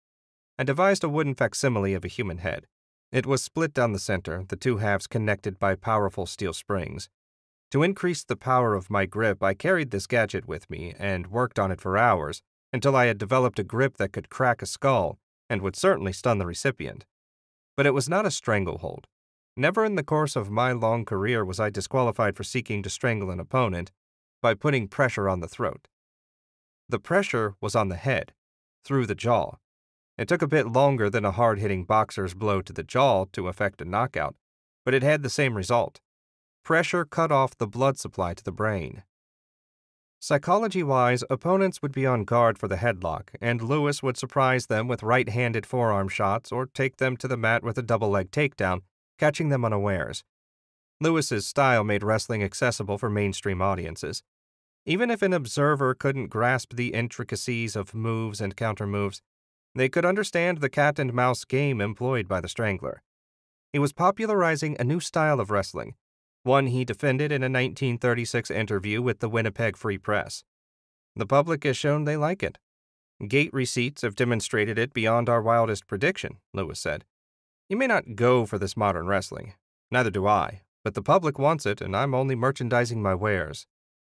I devised a wooden facsimile of a human head. It was split down the center, the two halves connected by powerful steel springs. To increase the power of my grip, I carried this gadget with me and worked on it for hours until I had developed a grip that could crack a skull and would certainly stun the recipient. But it was not a stranglehold. Never in the course of my long career was I disqualified for seeking to strangle an opponent by putting pressure on the throat. The pressure was on the head, through the jaw. It took a bit longer than a hard-hitting boxer's blow to the jaw to effect a knockout, but it had the same result. Pressure cut off the blood supply to the brain. Psychology-wise, opponents would be on guard for the headlock, and Lewis would surprise them with right-handed forearm shots or take them to the mat with a double-leg takedown, catching them unawares. Lewis's style made wrestling accessible for mainstream audiences. Even if an observer couldn't grasp the intricacies of moves and counter-moves, they could understand the cat-and-mouse game employed by the Strangler. He was popularizing a new style of wrestling, one he defended in a nineteen thirty-six interview with the Winnipeg Free Press. The public has shown they like it. Gate receipts have demonstrated it beyond our wildest prediction, Lewis said. You may not go for this modern wrestling. Neither do I, but the public wants it, and I'm only merchandising my wares.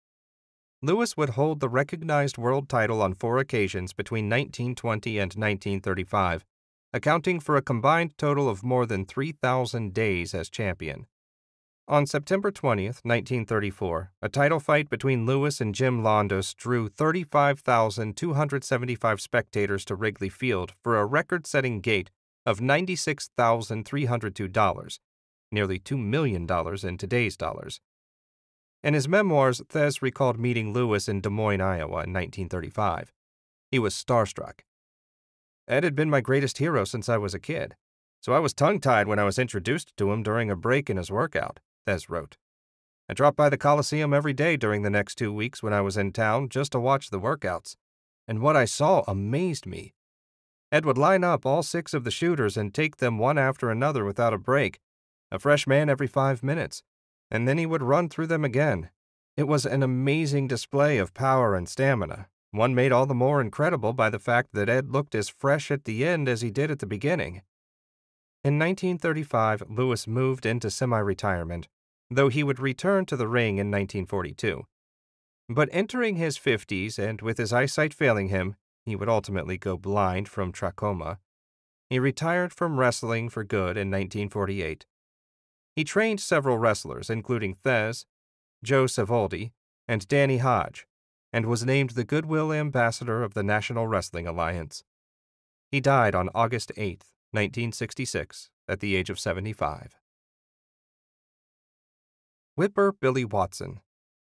Lewis would hold the recognized world title on four occasions between nineteen twenty and nineteen thirty-five, accounting for a combined total of more than three thousand days as champion. On September twentieth, nineteen thirty-four, a title fight between Lewis and Jim Londos drew thirty-five thousand two hundred seventy-five spectators to Wrigley Field for a record-setting gate of ninety-six thousand three hundred two dollars, nearly two million dollars in today's dollars. In his memoirs, Thesz recalled meeting Lewis in Des Moines, Iowa in nineteen thirty-five. He was starstruck. Ed had been my greatest hero since I was a kid, so I was tongue-tied when I was introduced to him during a break in his workout, Thesz wrote. I dropped by the Coliseum every day during the next two weeks when I was in town just to watch the workouts, and what I saw amazed me. Ed would line up all six of the shooters and take them one after another without a break, a fresh man every five minutes, and then he would run through them again. It was an amazing display of power and stamina, one made all the more incredible by the fact that Ed looked as fresh at the end as he did at the beginning. In nineteen thirty-five, Lewis moved into semi-retirement, though he would return to the ring in nineteen forty-two. But entering his fifties and with his eyesight failing him, he would ultimately go blind from trachoma. He retired from wrestling for good in nineteen forty-eight. He trained several wrestlers, including Thesz, Joe Savoldi, and Danny Hodge, and was named the Goodwill Ambassador of the National Wrestling Alliance. He died on August eighth, nineteen sixty-six, at the age of seventy-five. Whipper Billy Watson.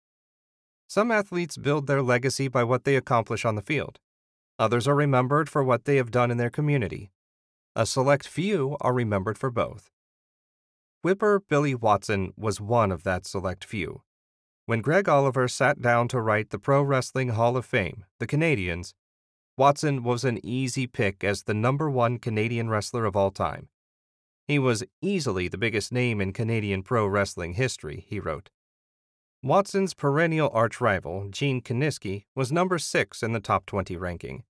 Some athletes build their legacy by what they accomplish on the field. Others are remembered for what they have done in their community. A select few are remembered for both. Whipper Billy Watson was one of that select few. When Greg Oliver sat down to write the Pro Wrestling Hall of Fame, the Canadians, Watson was an easy pick as the number one Canadian wrestler of all time. He was easily the biggest name in Canadian pro wrestling history, he wrote. Watson's perennial arch-rival, Gene Kiniski, was number six in the top twenty ranking.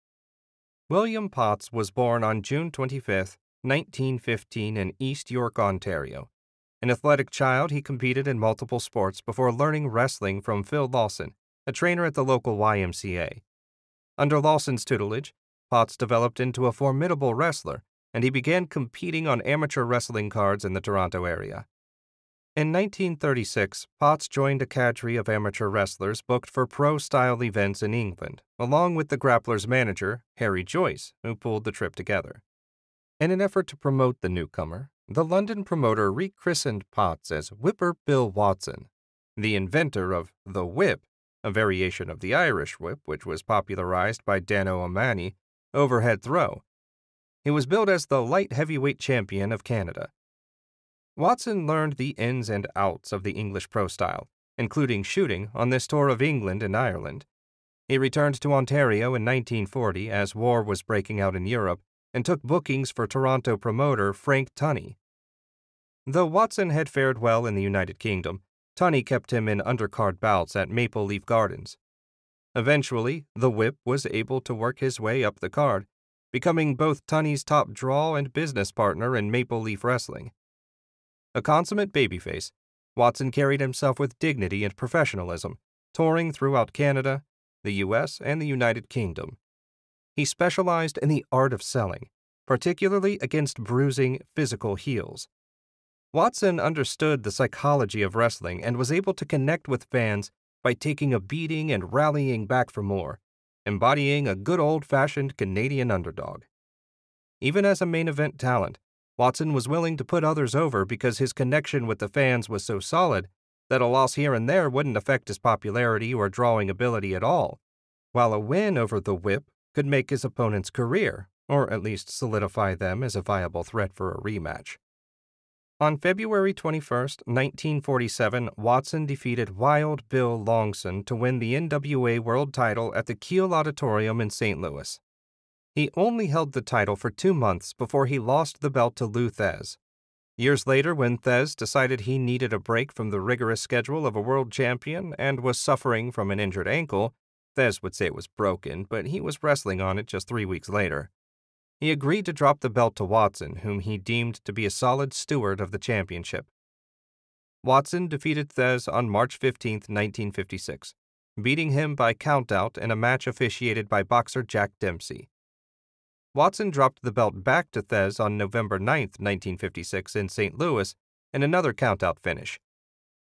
William Potts was born on June twenty-fifth, nineteen fifteen in East York, Ontario. An athletic child, he competed in multiple sports before learning wrestling from Phil Lawson, a trainer at the local Y M C A. Under Lawson's tutelage, Potts developed into a formidable wrestler, and he began competing on amateur wrestling cards in the Toronto area. In nineteen thirty-six, Potts joined a cadre of amateur wrestlers booked for pro-style events in England, along with the Grappler's manager, Harry Joyce, who pulled the trip together. In an effort to promote the newcomer, the London promoter rechristened Potts as Whipper Bill Watson, the inventor of the whip, a variation of the Irish whip which was popularized by Dan O'Mahony, overhead throw. He was billed as the light heavyweight champion of Canada. Watson learned the ins and outs of the English pro style, including shooting, on this tour of England and Ireland. He returned to Ontario in nineteen forty as war was breaking out in Europe, and took bookings for Toronto promoter Frank Tunney. Though Watson had fared well in the United Kingdom, Tunney kept him in undercard bouts at Maple Leaf Gardens. Eventually, the Whip was able to work his way up the card, becoming both Tunney's top draw and business partner in Maple Leaf Wrestling. A consummate babyface, Watson carried himself with dignity and professionalism, touring throughout Canada, the U S, and the United Kingdom. He specialized in the art of selling, particularly against bruising, physical heels. Watson understood the psychology of wrestling and was able to connect with fans by taking a beating and rallying back for more, embodying a good old-fashioned Canadian underdog. Even as a main event talent, Watson was willing to put others over because his connection with the fans was so solid that a loss here and there wouldn't affect his popularity or drawing ability at all, while a win over the Whip could make his opponent's career, or at least solidify them as a viable threat for a rematch. On February twenty-first, nineteen forty-seven, Watson defeated Wild Bill Longson to win the N W A World title at the Kiel Auditorium in Saint Louis. He only held the title for two months before he lost the belt to Lou Thesz. Years later, when Thesz decided he needed a break from the rigorous schedule of a world champion and was suffering from an injured ankle, Thesz would say it was broken, but he was wrestling on it just three weeks later. He agreed to drop the belt to Watson, whom he deemed to be a solid steward of the championship. Watson defeated Thesz on March fifteenth, nineteen fifty-six, beating him by countout in a match officiated by boxer Jack Dempsey. Watson dropped the belt back to Thesz on November ninth, nineteen fifty-six in Saint Louis in another countout finish,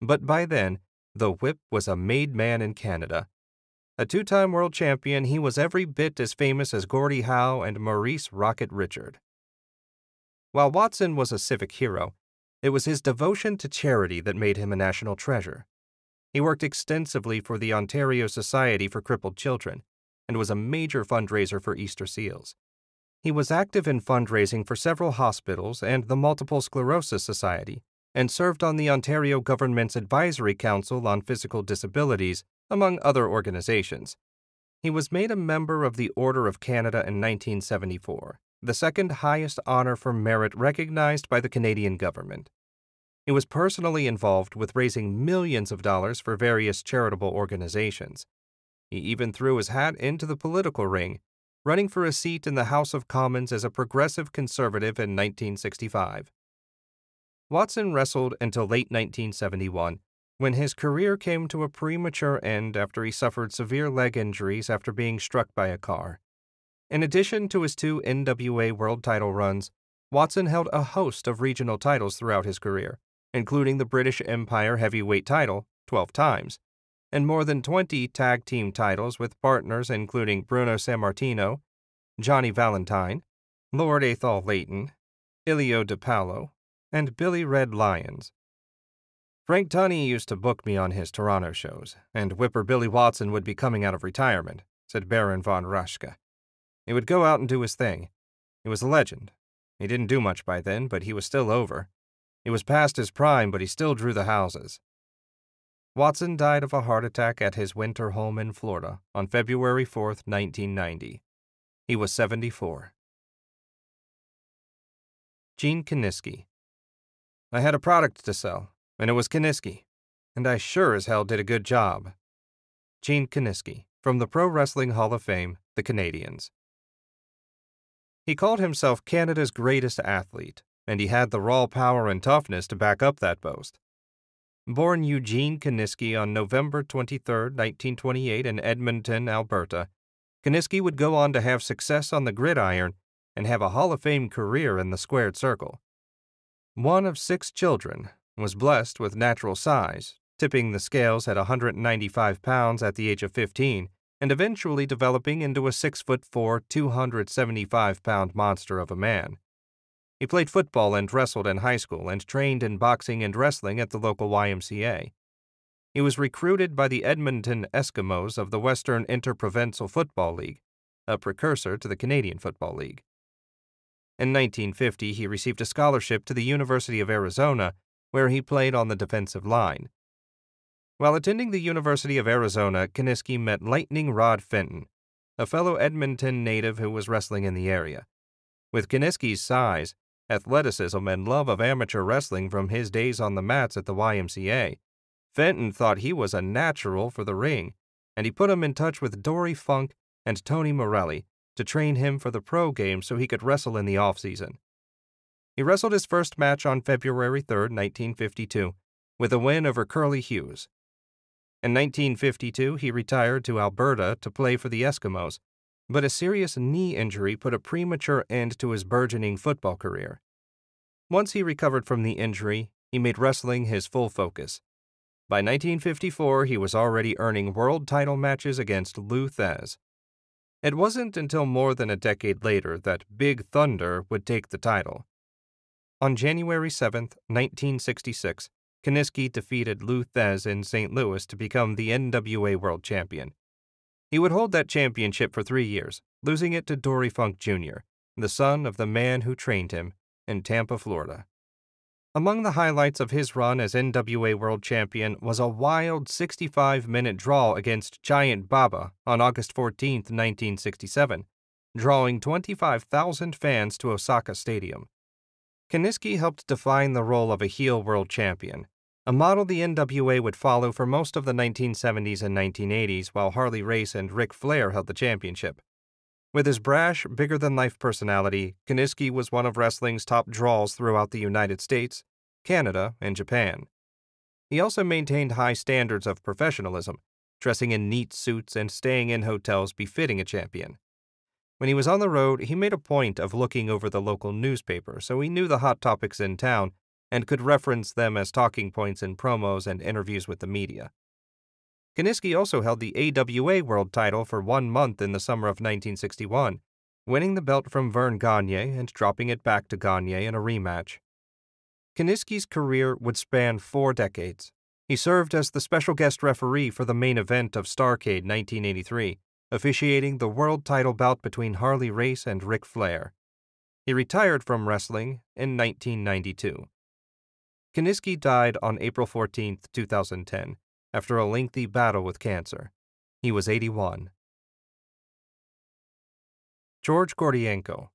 But by then, the Whip was a made man in Canada. A two-time world champion, he was every bit as famous as Gordie Howe and Maurice Rocket Richard. While Watson was a civic hero, it was his devotion to charity that made him a national treasure. He worked extensively for the Ontario Society for Crippled Children and was a major fundraiser for Easter Seals. He was active in fundraising for several hospitals and the Multiple Sclerosis Society, and served on the Ontario government's Advisory Council on Physical Disabilities, among other organizations. He was made a member of the Order of Canada in nineteen seventy-four, the second highest honor for merit recognized by the Canadian government. He was personally involved with raising millions of dollars for various charitable organizations. He even threw his hat into the political ring, running for a seat in the House of Commons as a progressive conservative in nineteen sixty-five. Watson wrestled until late nineteen seventy-one, when his career came to a premature end after he suffered severe leg injuries after being struck by a car. In addition to his two N W A world title runs, Watson held a host of regional titles throughout his career, including the British Empire heavyweight title twelve times, and more than twenty tag team titles with partners including Bruno Sammartino, Johnny Valentine, Lord Athol Leighton, Ilio DiPaolo, and Billy Red Lyons. Frank Tunney used to book me on his Toronto shows, and Whipper Billy Watson would be coming out of retirement, said Baron von Raschke. He would go out and do his thing. He was a legend. He didn't do much by then, but he was still over. He was past his prime, but he still drew the houses. Watson died of a heart attack at his winter home in Florida on February fourth, nineteen ninety. He was seventy-four. Gene Kiniski. I had a product to sell, and it was Kiniski, and I sure as hell did a good job. Gene Kiniski, from the Pro Wrestling Hall of Fame, the Canadians. He called himself Canada's greatest athlete, and he had the raw power and toughness to back up that boast. Born Eugene Kiniski on November twenty-third, nineteen twenty-eight in Edmonton, Alberta, Kiniski would go on to have success on the gridiron and have a Hall of Fame career in the squared circle. One of six children, was blessed with natural size, tipping the scales at one hundred ninety-five pounds at the age of fifteen, and eventually developing into a six foot four, two hundred seventy-five pound monster of a man. He played football and wrestled in high school and trained in boxing and wrestling at the local Y M C A. He was recruited by the Edmonton Eskimos of the Western Interprovincial Football League, a precursor to the Canadian Football League. In nineteen fifty, he received a scholarship to the University of Arizona, where he played on the defensive line. While attending the University of Arizona, Kiniski met Lightning Rod Fenton, a fellow Edmonton native who was wrestling in the area. With Kiniski's size, athleticism, and love of amateur wrestling from his days on the mats at the Y M C A, Fenton thought he was a natural for the ring, and he put him in touch with Dory Funk and Tony Morelli to train him for the pro game so he could wrestle in the off-season. He wrestled his first match on February third, nineteen fifty-two, with a win over Curly Hughes. In nineteen fifty-two, he retired to Alberta to play for the Eskimos, but a serious knee injury put a premature end to his burgeoning football career. Once he recovered from the injury, he made wrestling his full focus. By nineteen fifty-four, he was already earning world title matches against Lou Thesz. It wasn't until more than a decade later that Big Thunder would take the title. On January seventh, nineteen sixty-six, Kiniski defeated Lou Thesz in Saint Louis to become the N W A World Champion. He would hold that championship for three years, losing it to Dory Funk Junior, the son of the man who trained him, in Tampa, Florida. Among the highlights of his run as N W A World Champion was a wild sixty-five minute draw against Giant Baba on August fourteenth, nineteen sixty-seven, drawing twenty-five thousand fans to Osaka Stadium. Kiniski helped define the role of a heel world champion, a model the N W A would follow for most of the nineteen seventies and nineteen eighties while Harley Race and Ric Flair held the championship. With his brash, bigger-than-life personality, Kiniski was one of wrestling's top draws throughout the United States, Canada, and Japan. He also maintained high standards of professionalism, dressing in neat suits and staying in hotels befitting a champion. When he was on the road, he made a point of looking over the local newspaper so he knew the hot topics in town and could reference them as talking points in promos and interviews with the media. Kiniski also held the A W A World title for one month in the summer of nineteen sixty-one, winning the belt from Vern Gagne and dropping it back to Gagne in a rematch. Kiniski's career would span four decades. He served as the special guest referee for the main event of Starrcade nineteen eighty-three, officiating the world title bout between Harley Race and Ric Flair. He retired from wrestling in nineteen ninety-two. Kiniski died on April fourteenth, two thousand ten, after a lengthy battle with cancer. He was eighty-one. George Gordienko.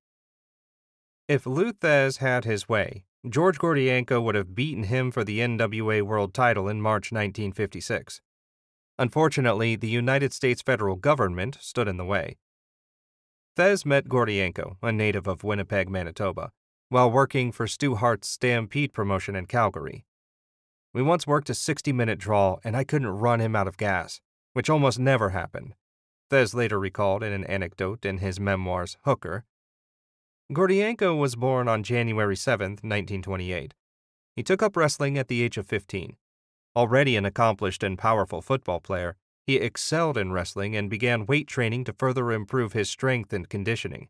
If Lou Thesz had his way, George Gordienko would have beaten him for the N W A World title in March nineteen fifty-six. Unfortunately, the United States federal government stood in the way. Thesz met Gordienko, a native of Winnipeg, Manitoba, while working for Stu Hart's Stampede promotion in Calgary. We once worked a sixty-minute draw, and I couldn't run him out of gas, which almost never happened, Thesz later recalled in an anecdote in his memoirs, Hooker. Gordienko was born on January seventh, nineteen twenty-eight. He took up wrestling at the age of fifteen. Already an accomplished and powerful football player, he excelled in wrestling and began weight training to further improve his strength and conditioning.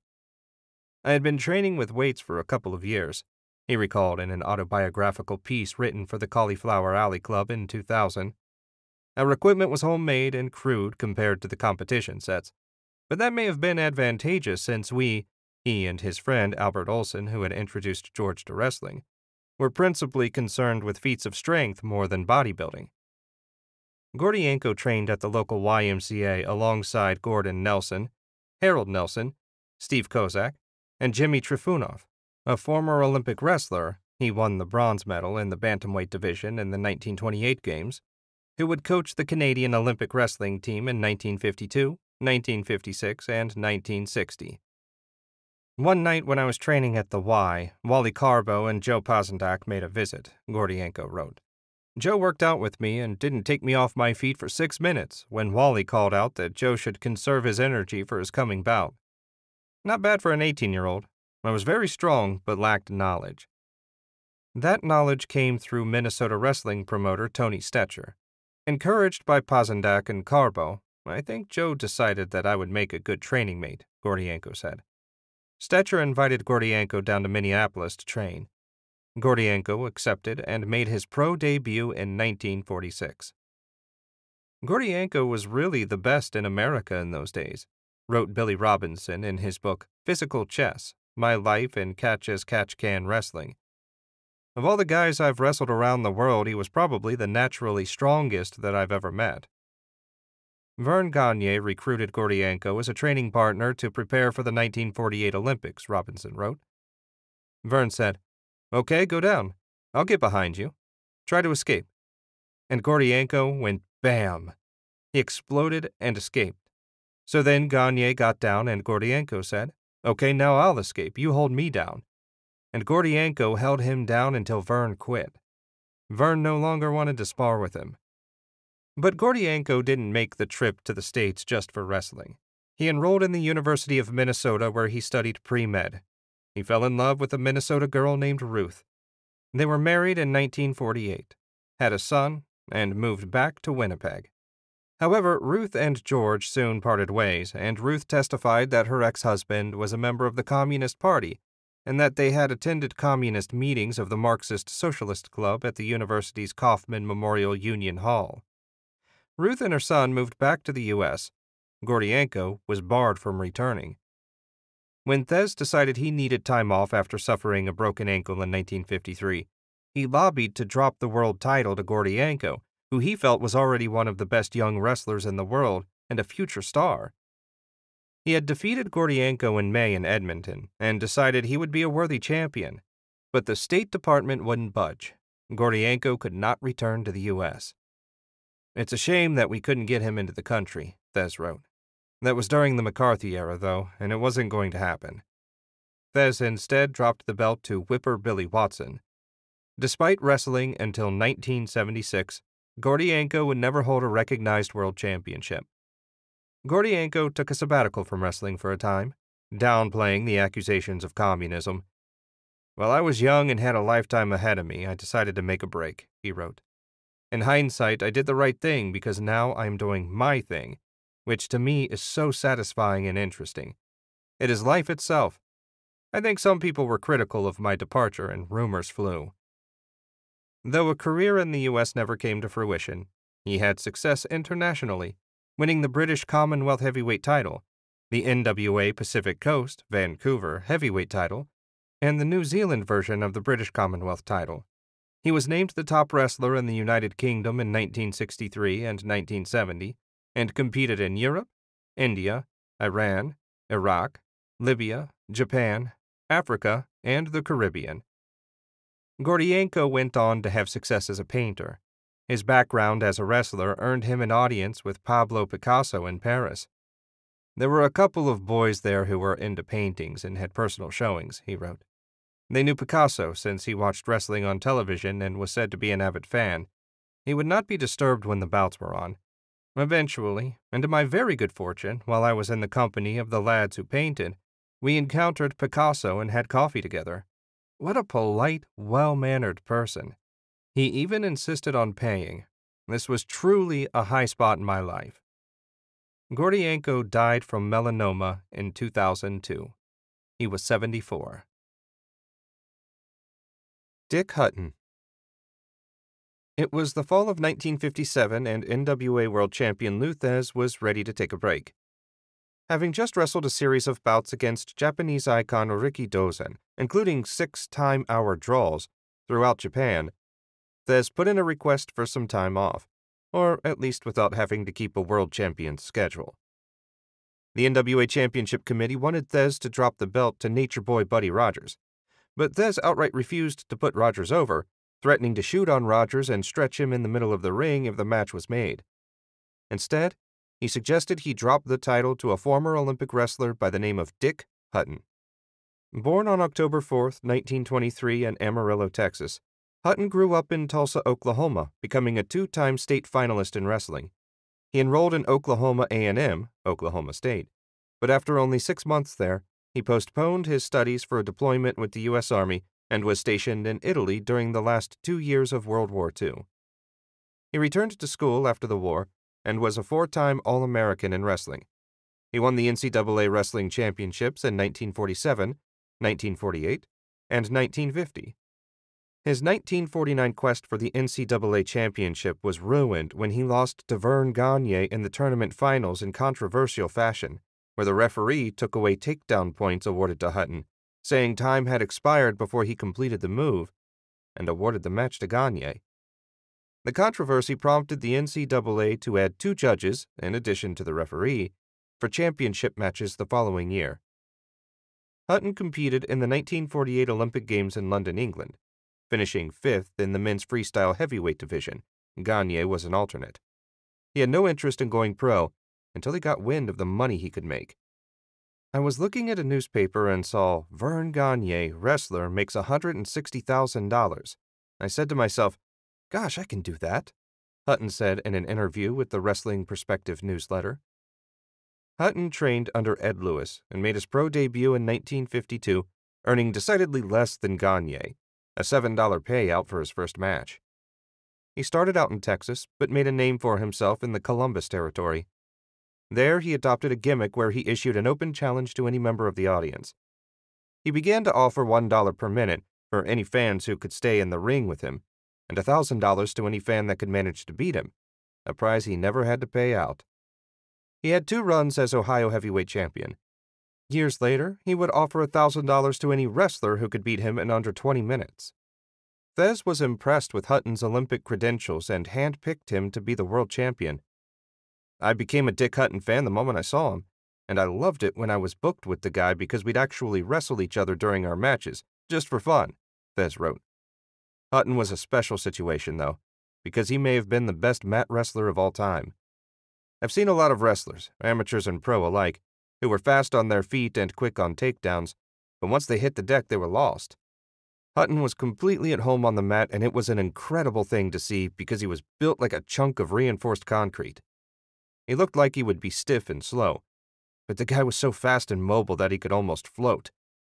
I had been training with weights for a couple of years, he recalled in an autobiographical piece written for the Cauliflower Alley Club in two thousand. Our equipment was homemade and crude compared to the competition sets, but that may have been advantageous since we, he and his friend Albert Olson, who had introduced George to wrestling, were principally concerned with feats of strength more than bodybuilding. Gordienko trained at the local Y M C A alongside Gordon Nelson, Harold Nelson, Steve Kozak, and Jimmy Trifunov, a former Olympic wrestler. He won the bronze medal in the bantamweight division in the nineteen twenty-eight Games, who would coach the Canadian Olympic wrestling team in nineteen fifty-two, nineteen fifty-six, and nineteen sixty. One night when I was training at the Y, Wally Carbo and Joe Pazendak made a visit, Gordienko wrote. Joe worked out with me and didn't take me off my feet for six minutes when Wally called out that Joe should conserve his energy for his coming bout. Not bad for an eighteen-year-old. I was very strong but lacked knowledge. That knowledge came through Minnesota wrestling promoter Tony Stetcher. Encouraged by Pazendak and Carbo, I think Joe decided that I would make a good training mate, Gordienko said. Stetcher invited Gordienko down to Minneapolis to train. Gordienko accepted and made his pro debut in nineteen forty-six. Gordienko was really the best in America in those days, wrote Billy Robinson in his book Physical Chess, My Life in Catch-as-Catch-Can Wrestling. Of all the guys I've wrestled around the world, he was probably the naturally strongest that I've ever met. Vern Gagne recruited Gordienko as a training partner to prepare for the nineteen forty-eight Olympics, Robinson wrote. Vern said, "Okay, go down. I'll get behind you. Try to escape." And Gordienko went bam. He exploded and escaped. So then Gagne got down and Gordienko said, "Okay, now I'll escape. You hold me down." And Gordienko held him down until Vern quit. Vern no longer wanted to spar with him. But Gordienko didn't make the trip to the States just for wrestling. He enrolled in the University of Minnesota where he studied pre-med. He fell in love with a Minnesota girl named Ruth. They were married in nineteen forty-eight, had a son, and moved back to Winnipeg. However, Ruth and George soon parted ways, and Ruth testified that her ex-husband was a member of the Communist Party and that they had attended communist meetings of the Marxist Socialist Club at the university's Kauffman Memorial Union Hall. Ruth and her son moved back to the U S Gordienko was barred from returning. When Thesz decided he needed time off after suffering a broken ankle in nineteen fifty-three, he lobbied to drop the world title to Gordienko, who he felt was already one of the best young wrestlers in the world and a future star. He had defeated Gordienko in May in Edmonton and decided he would be a worthy champion, but the State Department wouldn't budge. Gordienko could not return to the U S It's a shame that we couldn't get him into the country, Thesz wrote. That was during the McCarthy era, though, and it wasn't going to happen. Thesz instead dropped the belt to Whipper Billy Watson. Despite wrestling until nineteen seventy-six, Gordienko would never hold a recognized world championship. Gordienko took a sabbatical from wrestling for a time, downplaying the accusations of communism. "While I was young and had a lifetime ahead of me, I decided to make a break," he wrote. "In hindsight, I did the right thing because now I am doing my thing, which to me is so satisfying and interesting. It is life itself. I think some people were critical of my departure and rumors flew." Though a career in the U S never came to fruition, he had success internationally, winning the British Commonwealth heavyweight title, the N W A Pacific Coast, Vancouver heavyweight title, and the New Zealand version of the British Commonwealth title. He was named the top wrestler in the United Kingdom in nineteen sixty-three and nineteen seventy, and competed in Europe, India, Iran, Iraq, Libya, Japan, Africa, and the Caribbean. Gordienko went on to have success as a painter. His background as a wrestler earned him an audience with Pablo Picasso in Paris. "There were a couple of boys there who were into paintings and had personal showings," he wrote. They knew Picasso since he watched wrestling on television and was said to be an avid fan. He would not be disturbed when the bouts were on. Eventually, and to my very good fortune, while I was in the company of the lads who painted, we encountered Picasso and had coffee together. What a polite, well-mannered person. He even insisted on paying. This was truly a high spot in my life. Gordienko died from melanoma in two thousand two. He was seventy-four. Dick Hutton. It was the fall of nineteen fifty-seven, and N W A World Champion Lou Thesz was ready to take a break. Having just wrestled a series of bouts against Japanese icon Riki Dozen, including six time-hour draws throughout Japan, Thesz put in a request for some time off, or at least without having to keep a world champion's schedule. The N W A Championship Committee wanted Thesz to drop the belt to Nature Boy Buddy Rogers, but Thesz outright refused to put Rogers over, threatening to shoot on Rogers and stretch him in the middle of the ring if the match was made. Instead, he suggested he drop the title to a former Olympic wrestler by the name of Dick Hutton. Born on October fourth, nineteen twenty-three in Amarillo, Texas, Hutton grew up in Tulsa, Oklahoma, becoming a two-time state finalist in wrestling. He enrolled in Oklahoma A and M, Oklahoma State, but after only six months there, he postponed his studies for a deployment with the U S Army and was stationed in Italy during the last two years of World War Two. He returned to school after the war and was a four-time All-American in wrestling. He won the N C double A Wrestling Championships in nineteen forty-seven, nineteen forty-eight, and nineteen fifty. His nineteen forty-nine quest for the N C double A Championship was ruined when he lost to Vern Gagne in the tournament finals in controversial fashion, where the referee took away takedown points awarded to Hutton, saying time had expired before he completed the move, and awarded the match to Gagne. The controversy prompted the N C double A to add two judges, in addition to the referee, for championship matches the following year. Hutton competed in the nineteen forty-eight Olympic Games in London, England, finishing fifth in the men's freestyle heavyweight division. Gagne was an alternate. He had no interest in going pro until he got wind of the money he could make. "I was looking at a newspaper and saw Vern Gagne, wrestler, makes one hundred sixty thousand dollars. I said to myself, gosh, I can do that," Hutton said in an interview with the Wrestling Perspective newsletter. Hutton trained under Ed Lewis and made his pro debut in nineteen fifty-two, earning decidedly less than Gagne, a seven dollar payout for his first match. He started out in Texas, but made a name for himself in the Columbus territory. There he adopted a gimmick where he issued an open challenge to any member of the audience. He began to offer one dollar per minute for any fans who could stay in the ring with him, and one thousand dollars to any fan that could manage to beat him, a prize he never had to pay out. He had two runs as Ohio heavyweight champion. Years later, he would offer one thousand dollars to any wrestler who could beat him in under twenty minutes. Thesz was impressed with Hutton's Olympic credentials and handpicked him to be the world champion. "I became a Dick Hutton fan the moment I saw him, and I loved it when I was booked with the guy because we'd actually wrestle each other during our matches, just for fun," Thesz wrote. Hutton was a special situation, though, because he may have been the best mat wrestler of all time. I've seen a lot of wrestlers, amateurs and pro alike, who were fast on their feet and quick on takedowns, but once they hit the deck they were lost. Hutton was completely at home on the mat, and it was an incredible thing to see because he was built like a chunk of reinforced concrete. He looked like he would be stiff and slow, but the guy was so fast and mobile that he could almost float.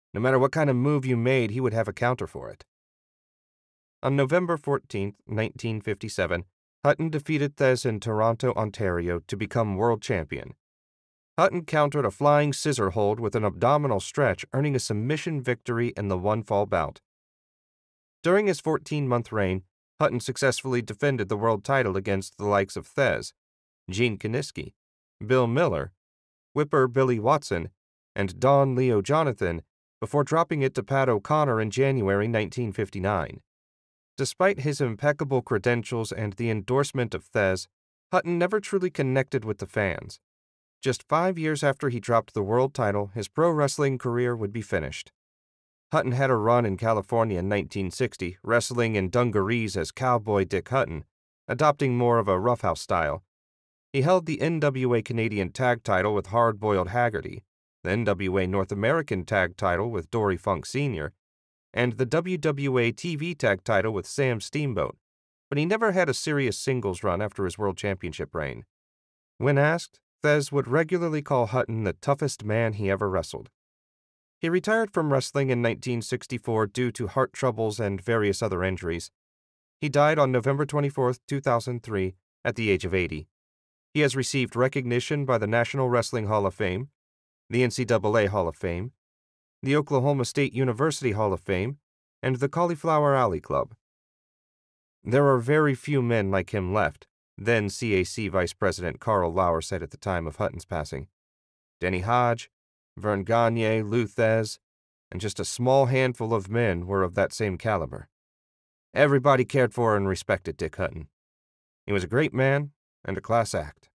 No matter what kind of move you made, he would have a counter for it. On November fourteenth, nineteen fifty-seven, Hutton defeated Thesz in Toronto, Ontario to become world champion. Hutton countered a flying scissor hold with an abdominal stretch, earning a submission victory in the one-fall bout. During his fourteen-month reign, Hutton successfully defended the world title against the likes of Thesz, Gene Kiniski, Bill Miller, Whipper Billy Watson, and Don Leo Jonathan before dropping it to Pat O'Connor in January nineteen fifty-nine. Despite his impeccable credentials and the endorsement of Thesz, Hutton never truly connected with the fans. Just five years after he dropped the world title, his pro wrestling career would be finished. Hutton had a run in California in nineteen sixty, wrestling in dungarees as Cowboy Dick Hutton, adopting more of a roughhouse style. He held the N W A Canadian Tag title with Hard-Boiled Haggerty, the N W A North American Tag title with Dory Funk Senior, and the W W A T V Tag title with Sam Steamboat, but he never had a serious singles run after his World Championship reign. When asked, Thesz would regularly call Hutton the toughest man he ever wrestled. He retired from wrestling in nineteen sixty-four due to heart troubles and various other injuries. He died on November twenty-fourth, two thousand three, at the age of eighty. He has received recognition by the National Wrestling Hall of Fame, the N C double A Hall of Fame, the Oklahoma State University Hall of Fame, and the Cauliflower Alley Club. There are very few men like him left, then C A C Vice President Carl Lauer said at the time of Hutton's passing. Denny Hodge, Vern Gagne, Lou Thesz, and just a small handful of men were of that same caliber. Everybody cared for and respected Dick Hutton. He was a great man and a class act.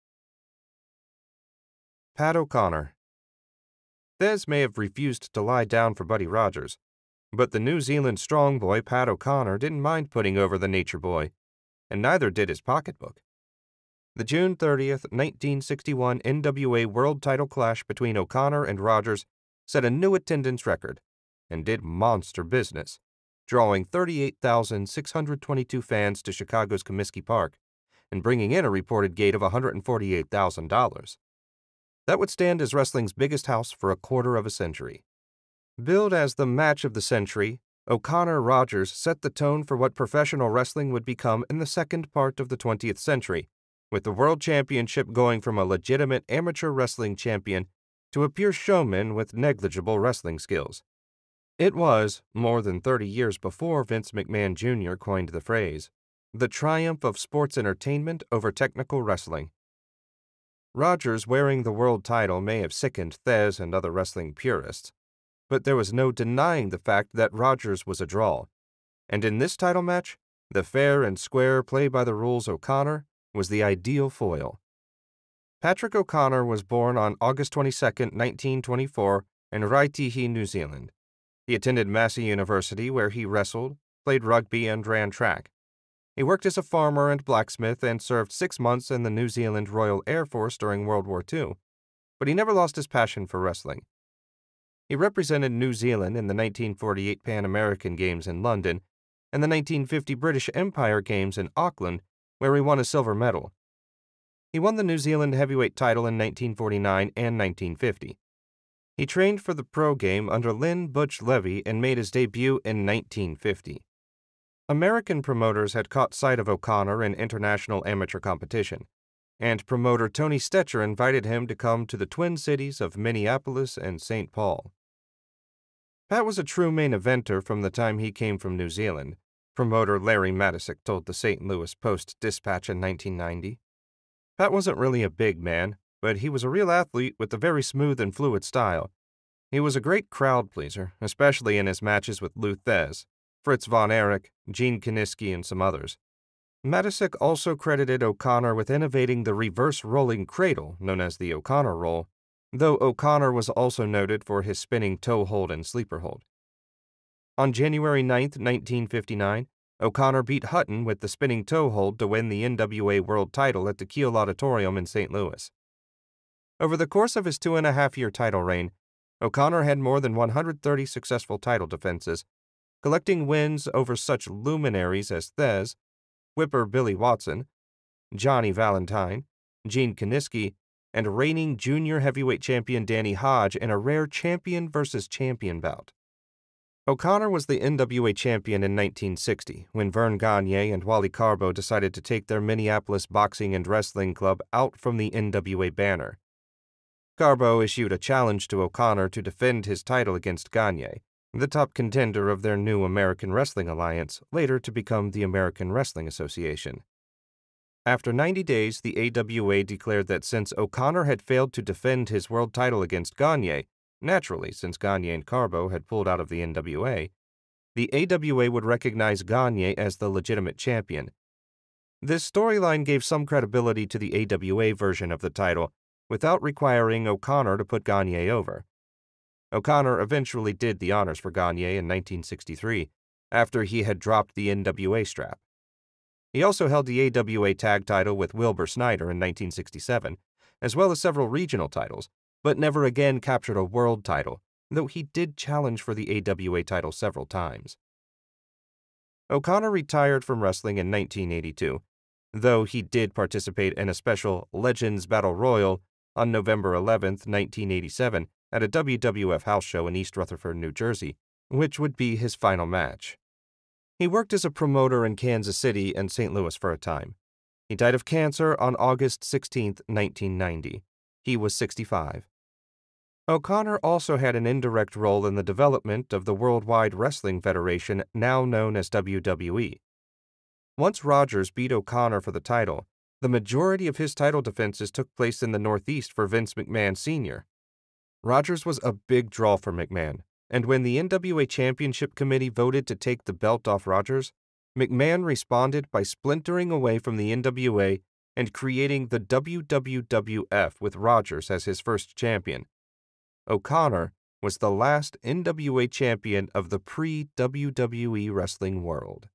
Pat O'Connor. Thesz may have refused to lie down for Buddy Rogers, but the New Zealand strong boy Pat O'Connor didn't mind putting over the nature boy, and neither did his pocketbook. The June thirtieth, nineteen sixty-one N W A World Title clash between O'Connor and Rogers set a new attendance record and did monster business, drawing thirty-eight thousand six hundred twenty-two fans to Chicago's Comiskey Park and bringing in a reported gate of one hundred forty-eight thousand dollars. That would stand as wrestling's biggest house for a quarter of a century. Billed as the match of the century, O'Connor-Rogers set the tone for what professional wrestling would become in the second part of the twentieth century, with the World Championship going from a legitimate amateur wrestling champion to a pure showman with negligible wrestling skills. It was, more than thirty years before Vince McMahon Junior coined the phrase, the triumph of sports entertainment over technical wrestling. Rogers wearing the world title may have sickened Thesz and other wrestling purists, but there was no denying the fact that Rogers was a draw, and in this title match, the fair and square play-by-the-rules O'Connor was the ideal foil. Patrick O'Connor was born on August twenty-second, nineteen twenty-four, in Raetihi, New Zealand. He attended Massey University, where he wrestled, played rugby, and ran track. He worked as a farmer and blacksmith and served six months in the New Zealand Royal Air Force during World War Two, but he never lost his passion for wrestling. He represented New Zealand in the nineteen forty-eight Pan American Games in London and the nineteen fifty British Empire Games in Auckland, where he won a silver medal. He won the New Zealand heavyweight title in nineteen forty-nine and nineteen fifty. He trained for the pro game under Lynn Butch Levy and made his debut in nineteen fifty. American promoters had caught sight of O'Connor in international amateur competition, and promoter Tony Stetcher invited him to come to the twin cities of Minneapolis and Saint Paul. Pat was a true main eventer from the time he came from New Zealand, promoter Larry Matisick told the Saint Louis Post-Dispatch in nineteen ninety. Pat wasn't really a big man, but he was a real athlete with a very smooth and fluid style. He was a great crowd pleaser, especially in his matches with Lou Thesz, Fritz von Erich, Gene Kiniski, and some others. Matisick also credited O'Connor with innovating the reverse rolling cradle, known as the O'Connor roll, though O'Connor was also noted for his spinning toe hold and sleeper hold. On January ninth, nineteen fifty-nine, O'Connor beat Hutton with the spinning toe hold to win the N W A World title at the Kiel Auditorium in Saint Louis. Over the course of his two-and-a-half-year title reign, O'Connor had more than one hundred thirty successful title defenses, collecting wins over such luminaries as Thesz, Whipper Billy Watson, Johnny Valentine, Gene Kiniski, and reigning junior heavyweight champion Danny Hodge in a rare champion versus champion bout. O'Connor was the N W A champion in nineteen sixty when Vern Gagne and Wally Carbo decided to take their Minneapolis boxing and wrestling club out from the N W A banner. Carbo issued a challenge to O'Connor to defend his title against Gagne, the top contender of their new American Wrestling Alliance, later to become the American Wrestling Association. After ninety days, the A W A declared that since O'Connor had failed to defend his world title against Gagne, naturally since Gagne and Carbo had pulled out of the N W A, the A W A would recognize Gagne as the legitimate champion. This storyline gave some credibility to the A W A version of the title, without requiring O'Connor to put Gagne over. O'Connor eventually did the honors for Gagne in nineteen sixty-three, after he had dropped the N W A strap. He also held the A W A tag title with Wilbur Snyder in nineteen sixty-seven, as well as several regional titles, but never again captured a world title, though he did challenge for the A W A title several times. O'Connor retired from wrestling in nineteen eighty-two, though he did participate in a special Legends Battle Royal on November eleventh, nineteen eighty-seven, at a W W F house show in East Rutherford, New Jersey, which would be his final match. He worked as a promoter in Kansas City and Saint Louis for a time. He died of cancer on August sixteenth, nineteen ninety. He was sixty-five. O'Connor also had an indirect role in the development of the Worldwide Wrestling Federation, now known as W W E. Once Rogers beat O'Connor for the title, the majority of his title defenses took place in the Northeast for Vince McMahon Senior Rogers was a big draw for McMahon, and when the N W A Championship Committee voted to take the belt off Rogers, McMahon responded by splintering away from the N W A and creating the W W F with Rogers as his first champion. O'Connor was the last N W A champion of the pre-W W E wrestling world.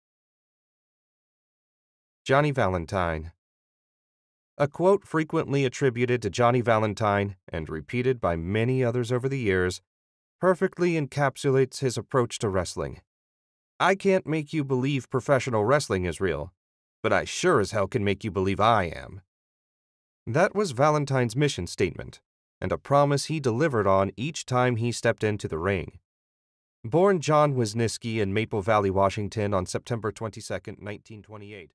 Johnny Valentine. A quote frequently attributed to Johnny Valentine, and repeated by many others over the years, perfectly encapsulates his approach to wrestling. I can't make you believe professional wrestling is real, but I sure as hell can make you believe I am. That was Valentine's mission statement, and a promise he delivered on each time he stepped into the ring. Born John Wisniewski in Maple Valley, Washington on September twenty-second, nineteen twenty-eight.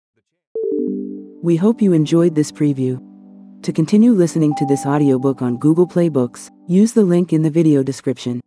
We hope you enjoyed this preview. To continue listening to this audiobook on Google Play Books, use the link in the video description.